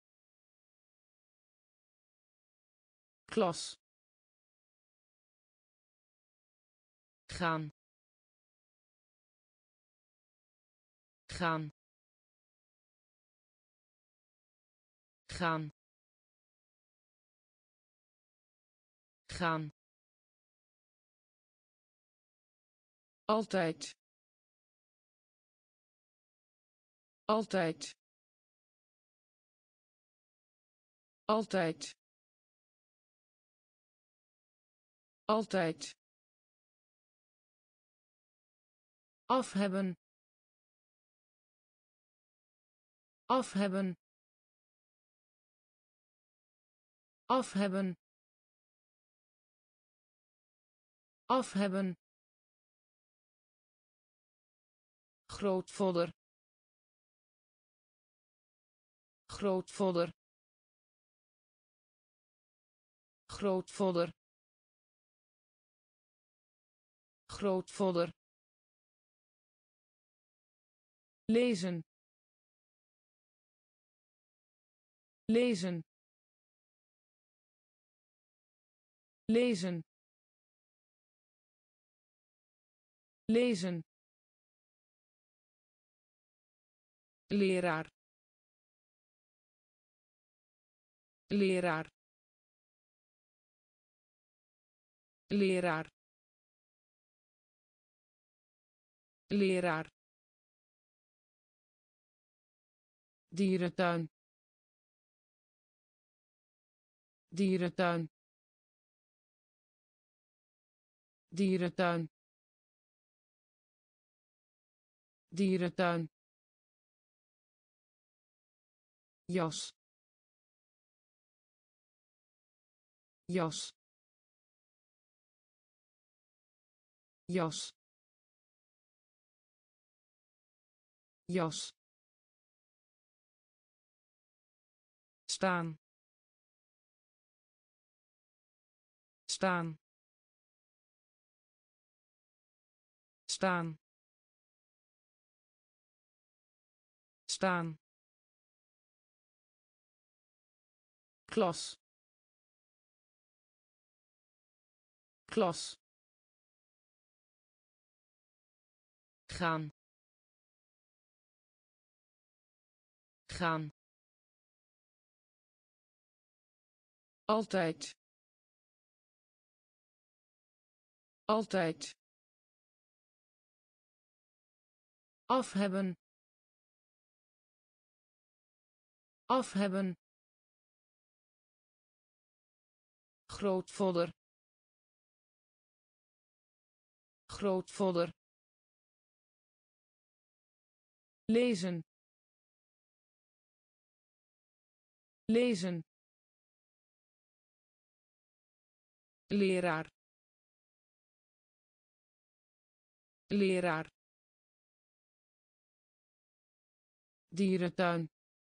Speaker 1: klas, gaan, gaan, gaan, gaan, altijd, altijd, altijd, altijd, af hebben, af hebben, af hebben, af hebben, grootvader, grootvader, grootvader, grootvader, lezen, lezen, lezen, lezen, leraar, leraar, leraar, leraar, dierentuin, dierentuin, dierentuin, dierentuin, jas, jas, jas, jas, staan, staan, staan, staan, klas, klas, gaan, gaan, altijd, altijd, af hebben, af hebben, grootvader, grootvader, lezen, lezen, leraar, leraar, dierentuin,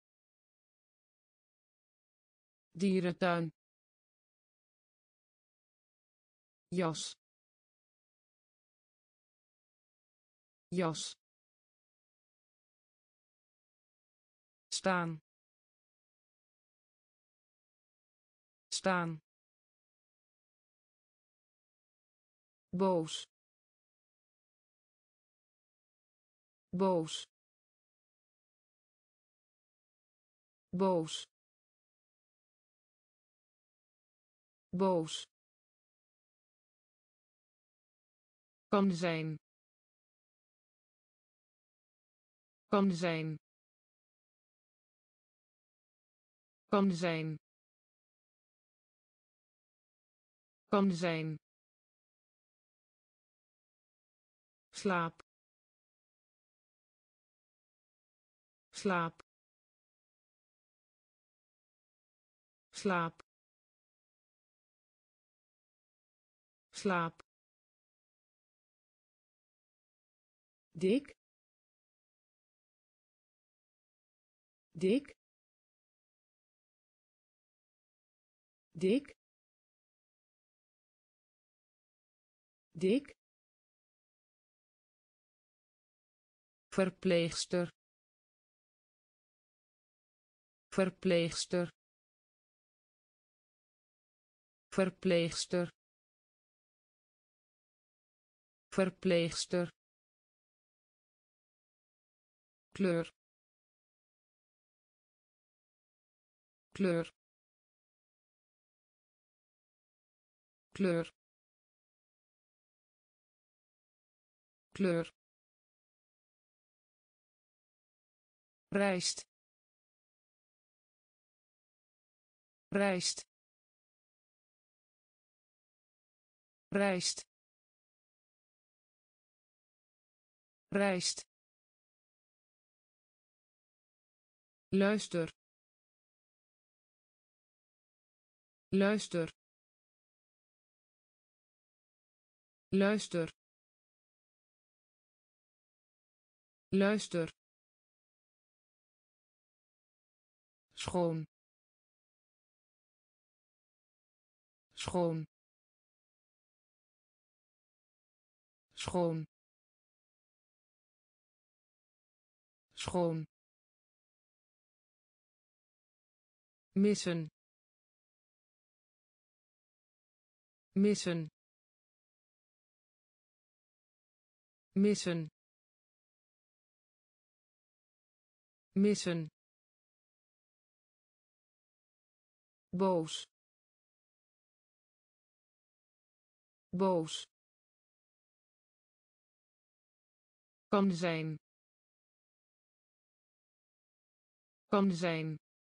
Speaker 1: dierentuin, jas, jas, staan, staan, boos, boos, boos, boos, kan zijn, kan zijn, kan zijn, kan zijn, slaap, slaap, slaap, slaap, dik, dik, dik, dik, verpleegster, verpleegster, verpleegster, verpleegster, kleur, kleur, kleur, kleur, rijst, rijst, rijst, rijst, luister, luister, luister, luister, schoon, schoon, schoon, schoon, missen, missen, missen, missen, boos, boos, kan zijn, kan zijn,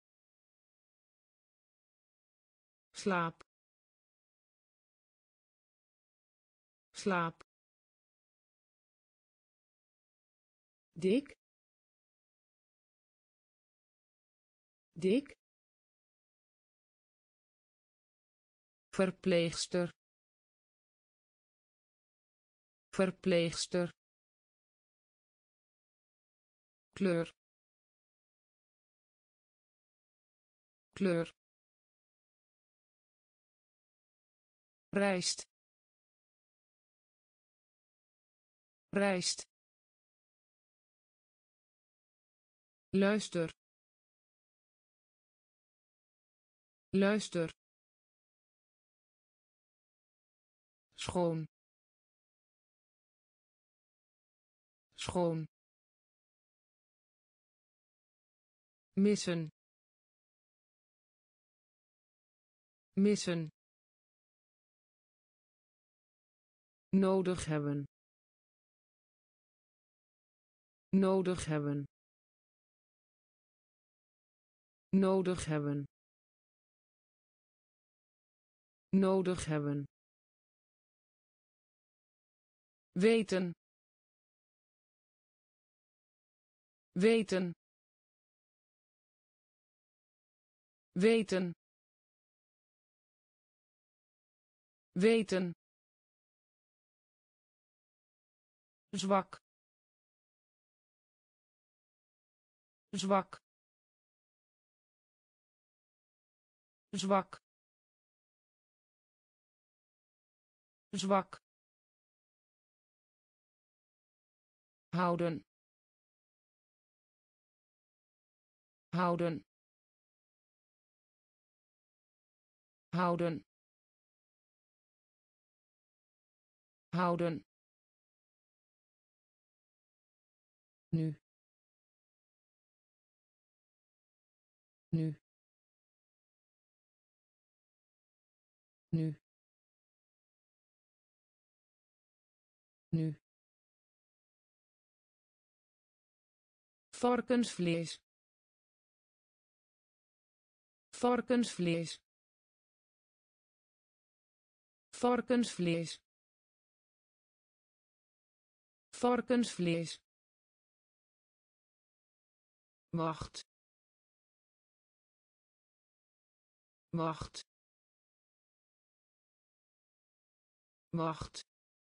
Speaker 1: slaap, slaap, dik, dik, verpleegster, verpleegster, kleur, kleur, rijst, rijst, luister, luister, schoon, schoon, missen, missen, nodig hebben, nodig hebben, nodig hebben, nodig hebben, weten, weten, weten, weten, zwak, zwak, zwak, zwak, houden, houden, houden, houden, nu, nu, nu, nu, varkensvlees, varkensvlees, varkensvlees, varkensvlees, wacht, wacht, wacht,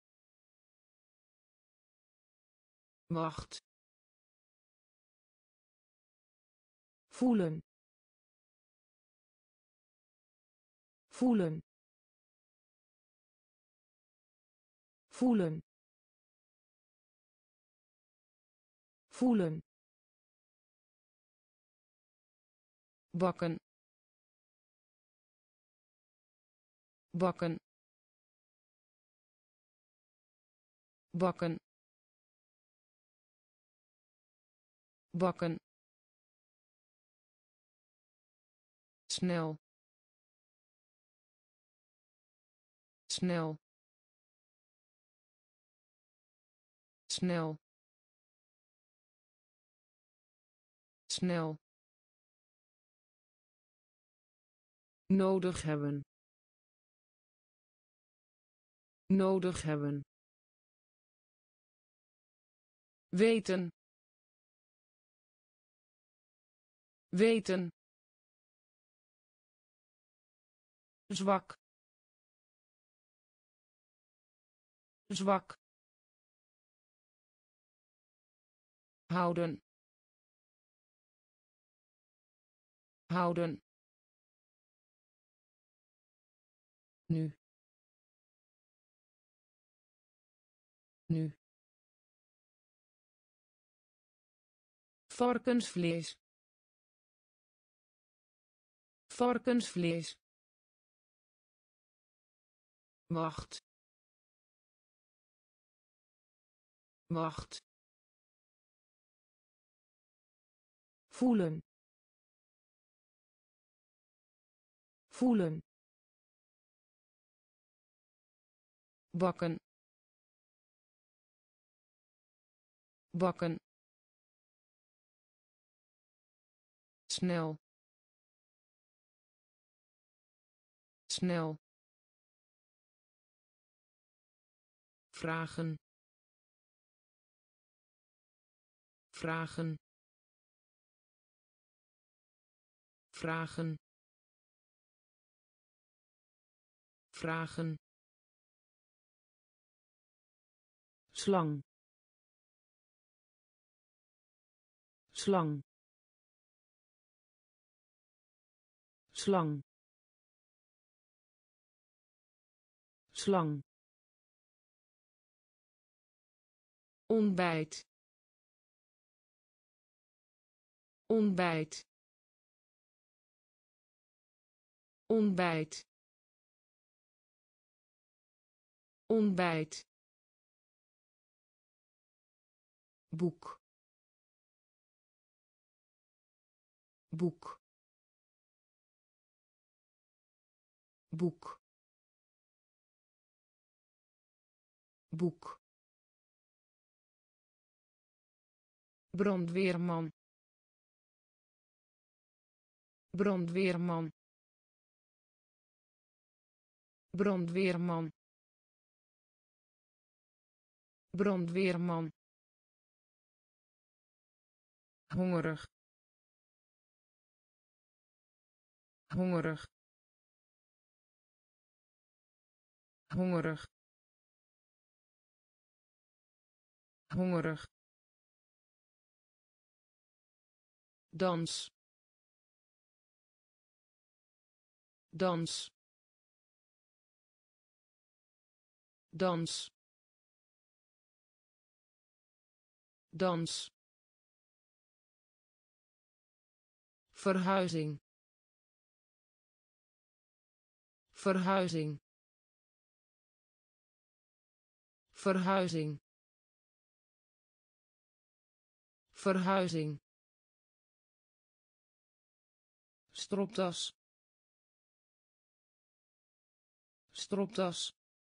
Speaker 1: wacht, voelen, voelen, voelen, voelen, bakken, bakken, bakken, bakken, snel, snel, snel, snel, nodig hebben, nodig hebben, weten, weten, zwak, zwak houden houden nu nu varkensvlees varkensvlees wacht wacht voelen voelen bakken bakken snel snel vragen vragen vragen vragen slang slang slang slang ontbijt ontbijt ontbijt ontbijt boek boek boek boek brandweerman brandweerman brandweerman brandweerman hongerig hongerig hongerig hongerig dans dans dans dans verhuizing verhuizing verhuizing verhuizing stropdas stropdas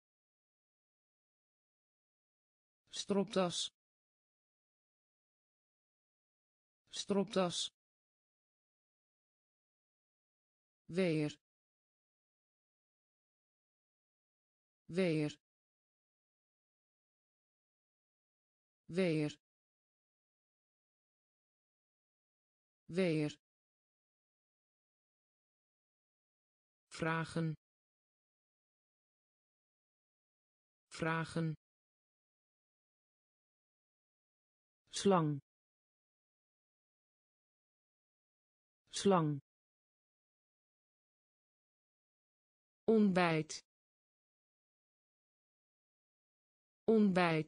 Speaker 1: stropdas stropdas weer weer weer weer vragen vragen slang slang ontbijt ontbijt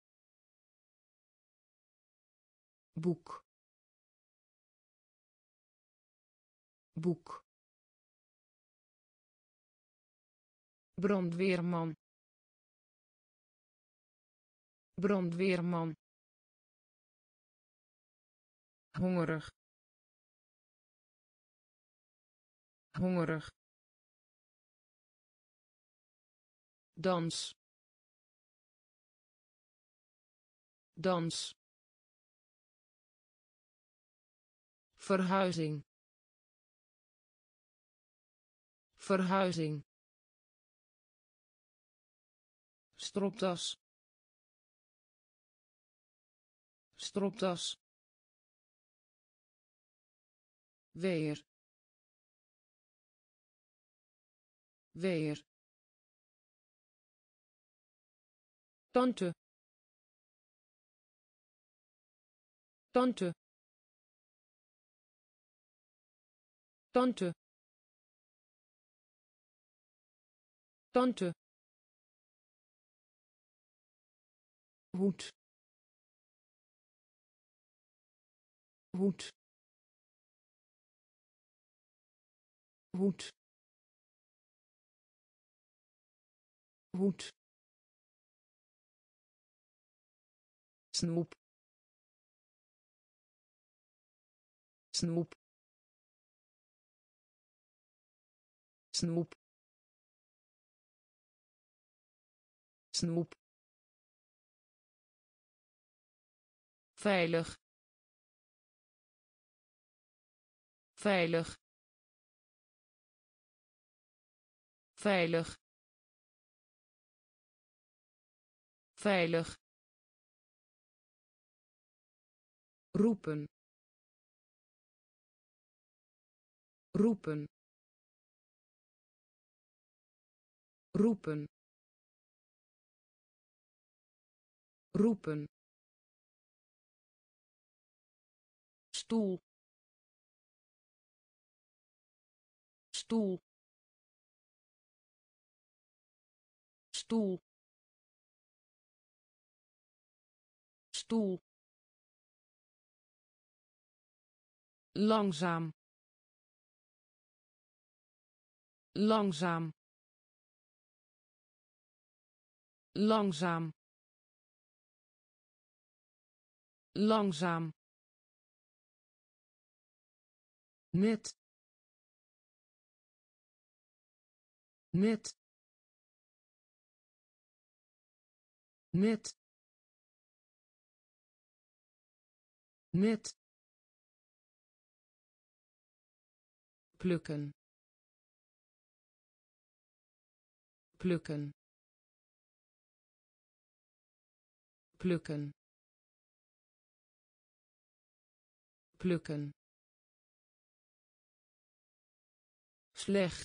Speaker 1: boek boek brandweerman brandweerman hongerig hongerig dans dans verhuizing verhuizing stropdas stropdas weer weer tante tante tante tante hoed hoed hoed hoed snoep snoep snoep snoep veilig veilig veilig veilig roepen roepen roepen roepen stoel stoel stoel stoel langzaam langzaam langzaam langzaam net net net net plukken plukken plukken plukken slecht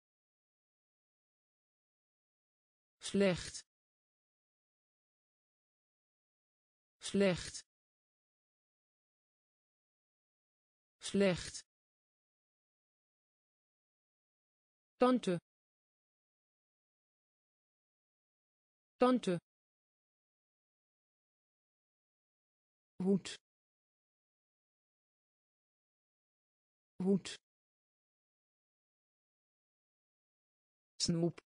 Speaker 1: slecht slecht slecht tante tante hoed hoed snoep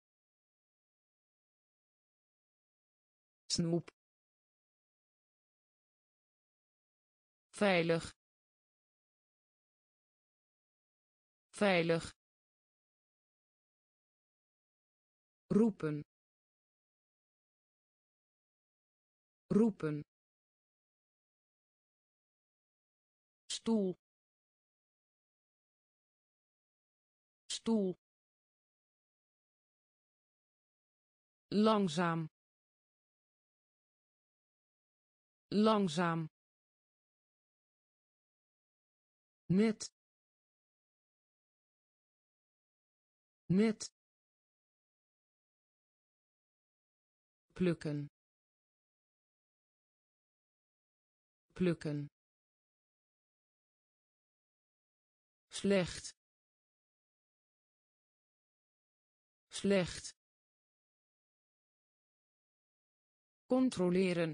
Speaker 1: snoep veilig veilig roepen roepen stoel stoel langzaam langzaam net net plukken plukken slecht slecht controleren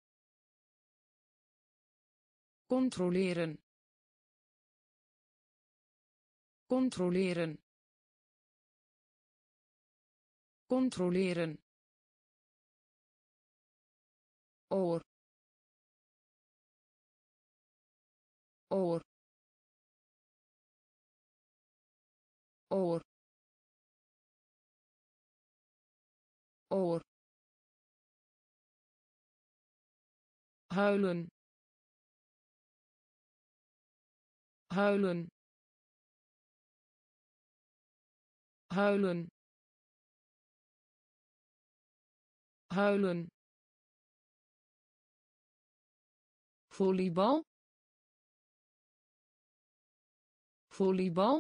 Speaker 1: controleren controleren controleren oor oor oor oor huilen huilen huilen huilen volleybal volleybal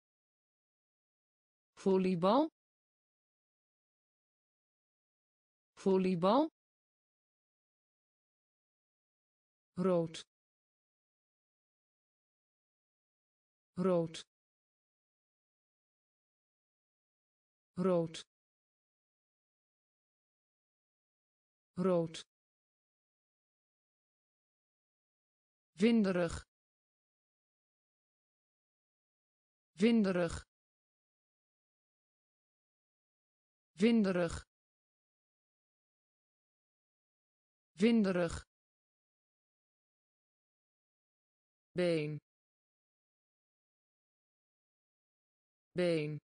Speaker 1: volleybal volleybal, rood, rood, rood, rood, winderig, winderig, winderig, winderig, been, been,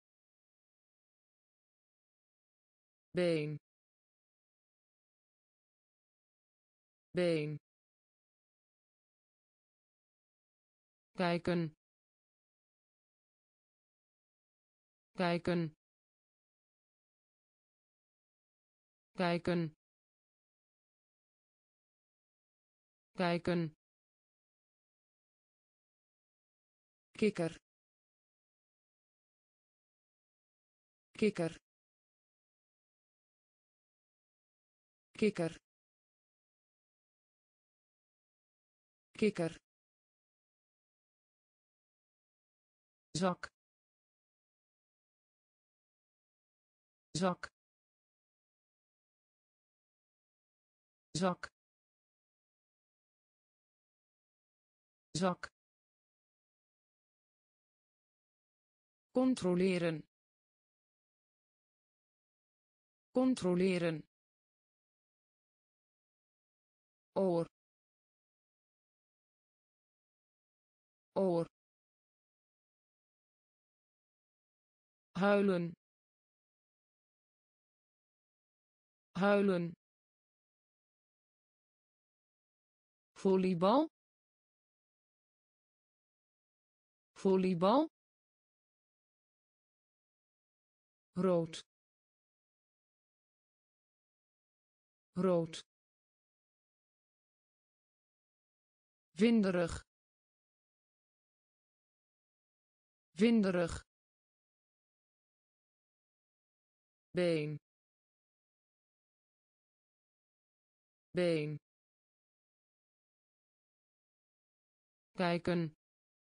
Speaker 1: been, been, kijken, kijken, kijken, kijken, kikker, kikker, kikker, kikker, zak, zak, zak, zak, controleren, controleren, oor, oor, huilen, huilen, volleybal, volleybal, rood, rood, winderig, winderig, been, been, kijken,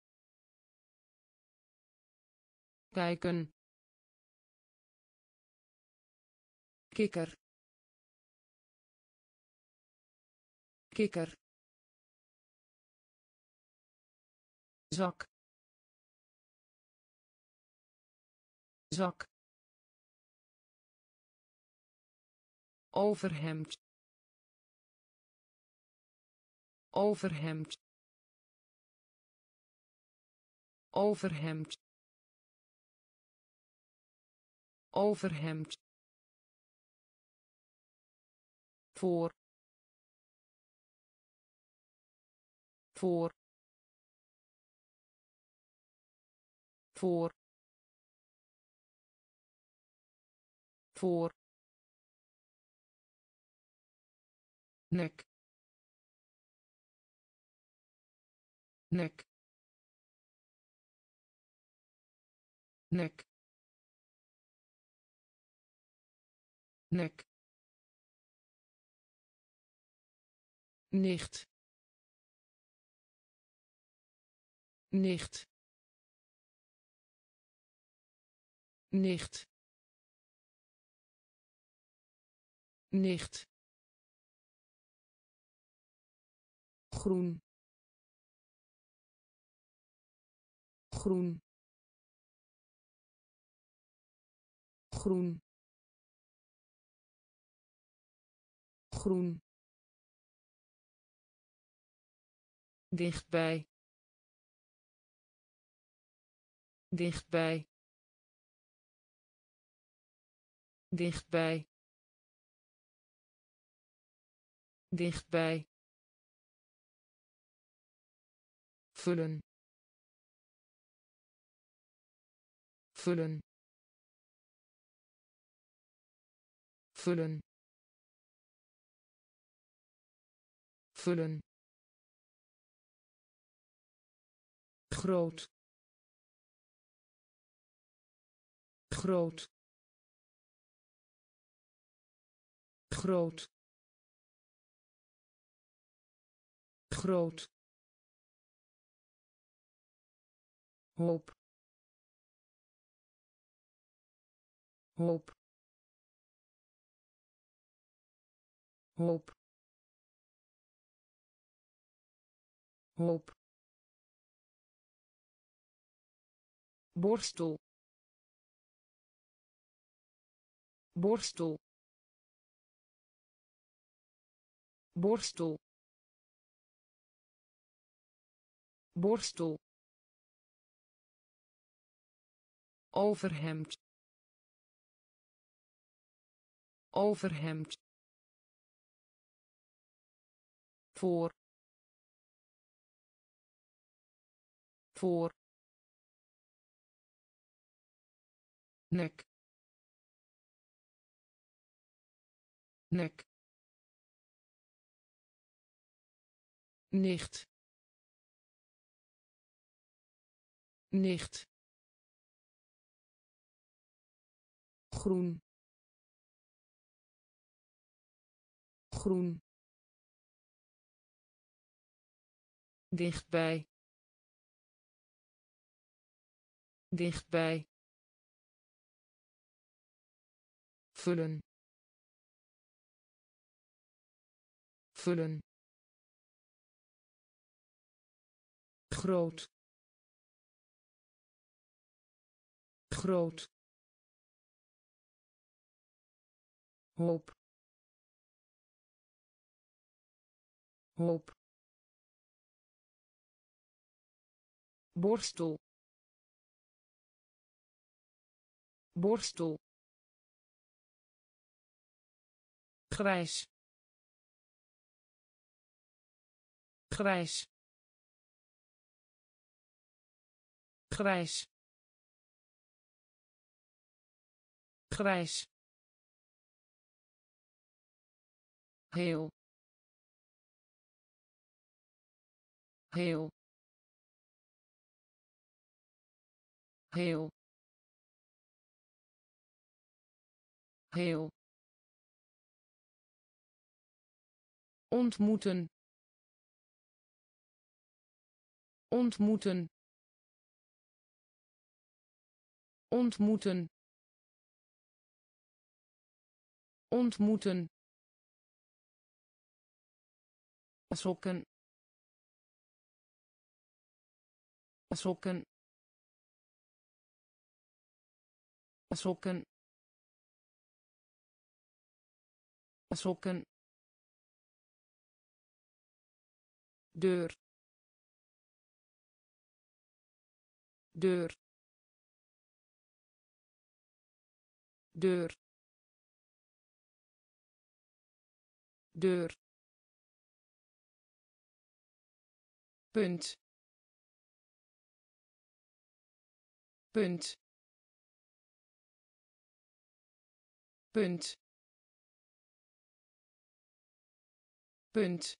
Speaker 1: kijken, kikker, kikker, zak, zak, overhemd, overhemd, overhemd, overhemd, voor, voor, voor, voor, nek, nek, nek, nek, nicht, nicht, nicht, nicht, groen, groen, groen, groen, dichtbij, dichtbij, dichtbij, dichtbij, vullen, vullen, vullen, vullen, groot, groot, groot, groot, hoop, hoop, hoop, hoop, borstel, borstel, borstel, borstel, overhemd, overhemd, voor, voor, nek, nek, nicht, nicht, groen, groen, dichtbij, dichtbij, vullen, vullen, groot, groot, hoop, hoop, borstel, borstel, grijs, grijs, grijs, grijs, heel, heel, heel, heel, ontmoeten, ontmoeten, ontmoeten, ontmoeten, sokken, sokken, sokken, sokken, deur, deur, deur, deur, punt, punt, punt, punt,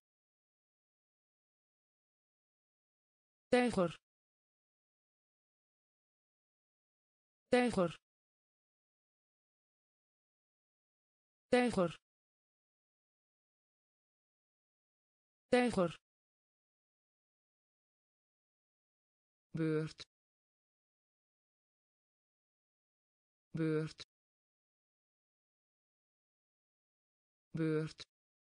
Speaker 1: tijger, tijger, tijger, tijger, beurt, beurt, beurt,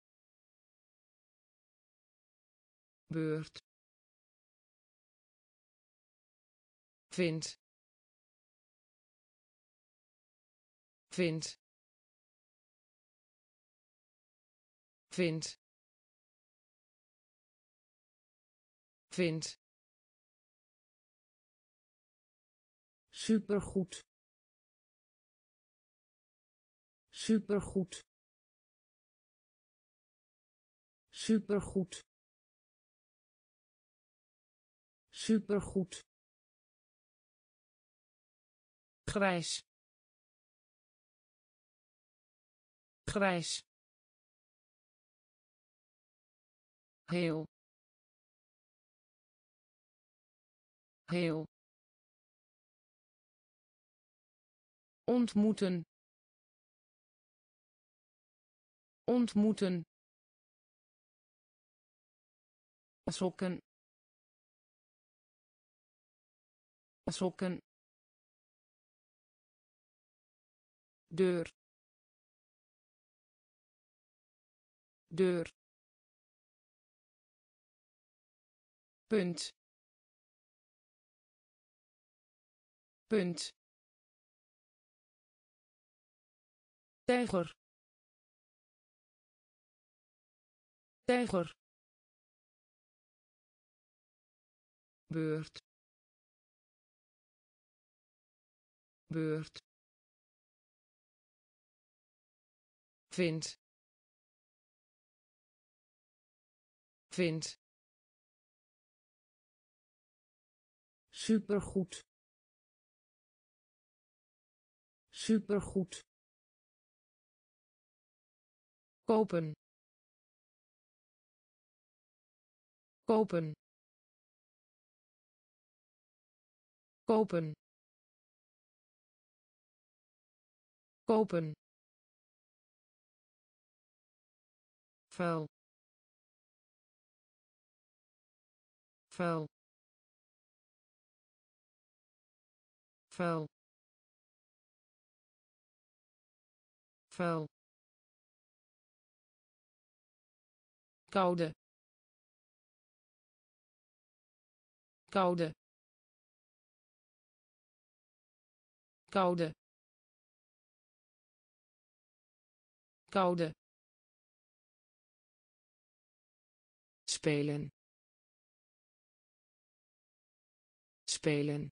Speaker 1: beurt, vind, vind, vind, vind, supergoed, supergoed, supergoed, supergoed, grijs, grijs, heel, heel, ontmoeten, ontmoeten, sokken, sokken, deur, deur, punt, punt, tijger, tijger, beurt, beurt, vind, vind, supergoed, supergoed, kopen, kopen, kopen, kopen, vuil, vuil, vuil, vuil, koude, koude, koude, koude, spelen, spelen,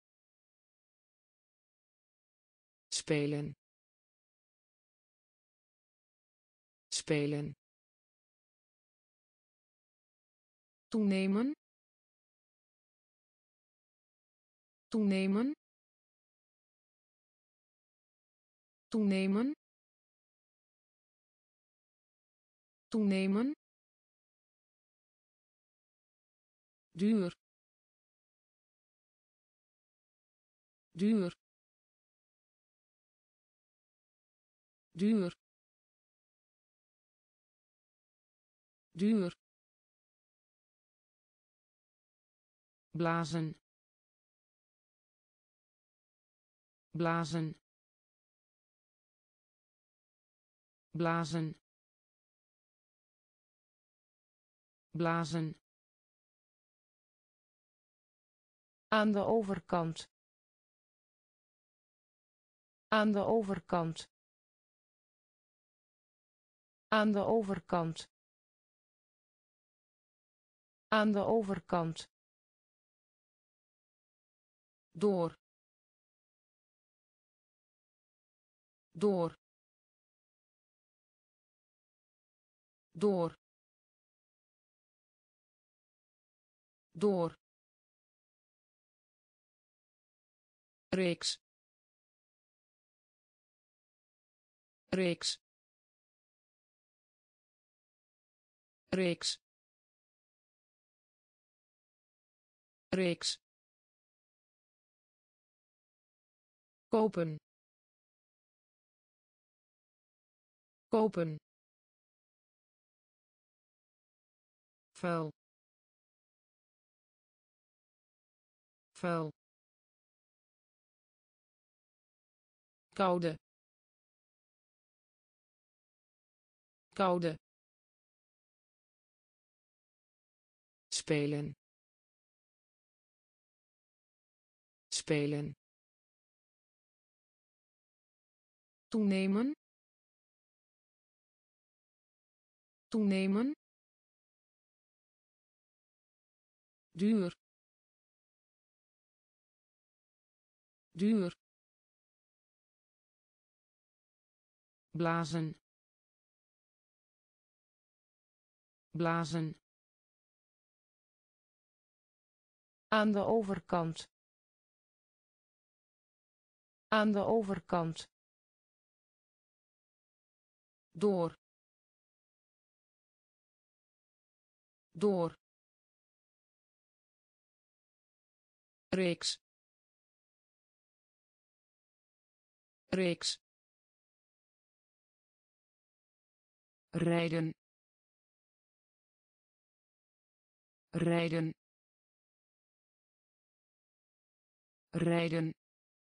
Speaker 1: spelen, spelen, toenemen, toenemen, toenemen, toenemen, duur, duur, duur, duur, blazen, blazen, blazen, blazen, aan de overkant, aan de overkant, aan de overkant, aan de overkant, door, door, door, door, reeks, reeks, reeks, reeks, kopen, kopen, vuil, vuil, koude, koude, spelen, spelen, toenemen, toenemen, duur, duur, blazen, blazen, aan de overkant, aan de overkant, door, door, reeks, reeks, rijden rijden rijden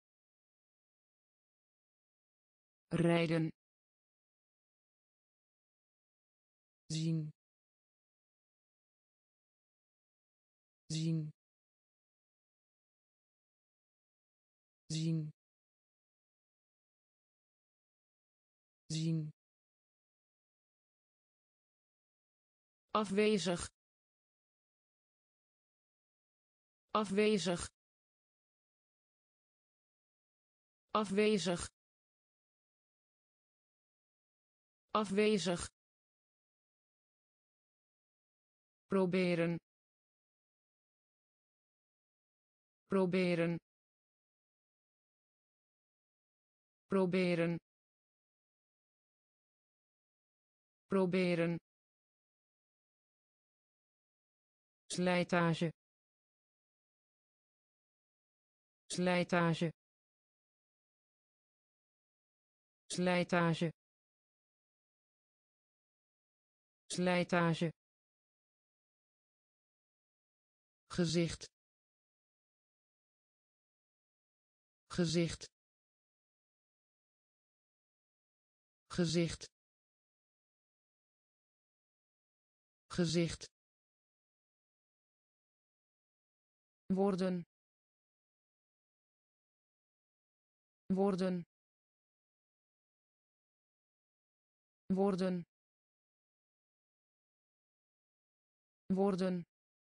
Speaker 1: rijden zien zien zien zien afwezig afwezig afwezig afwezig proberen proberen proberen proberen slijtage slijtage slijtage slijtage gezicht gezicht gezicht gezicht worden worden worden worden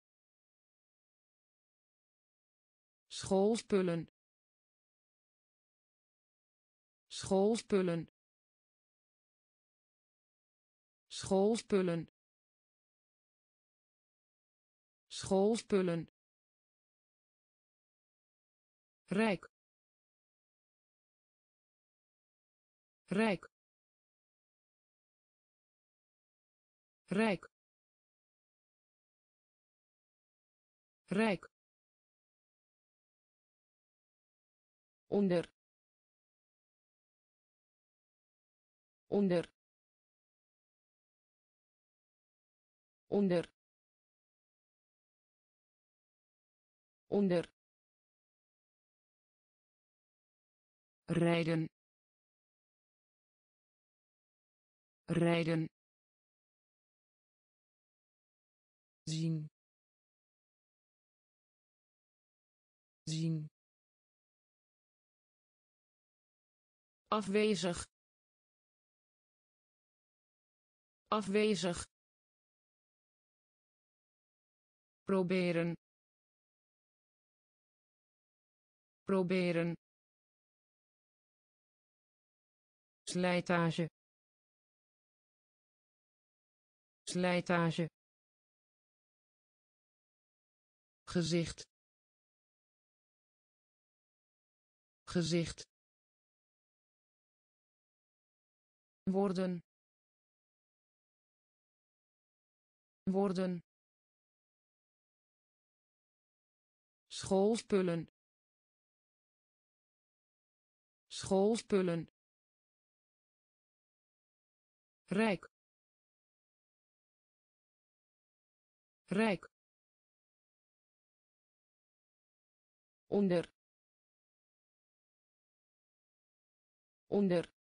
Speaker 1: schoolspullen schoolspullen schoolspullen schoolspullen rijk rijk rijk rijk onder onder onder onder rijden rijden zien zien afwezig afwezig proberen proberen slijtage slijtage gezicht gezicht worden worden schoolspullen schoolspullen rijk rijk onder onder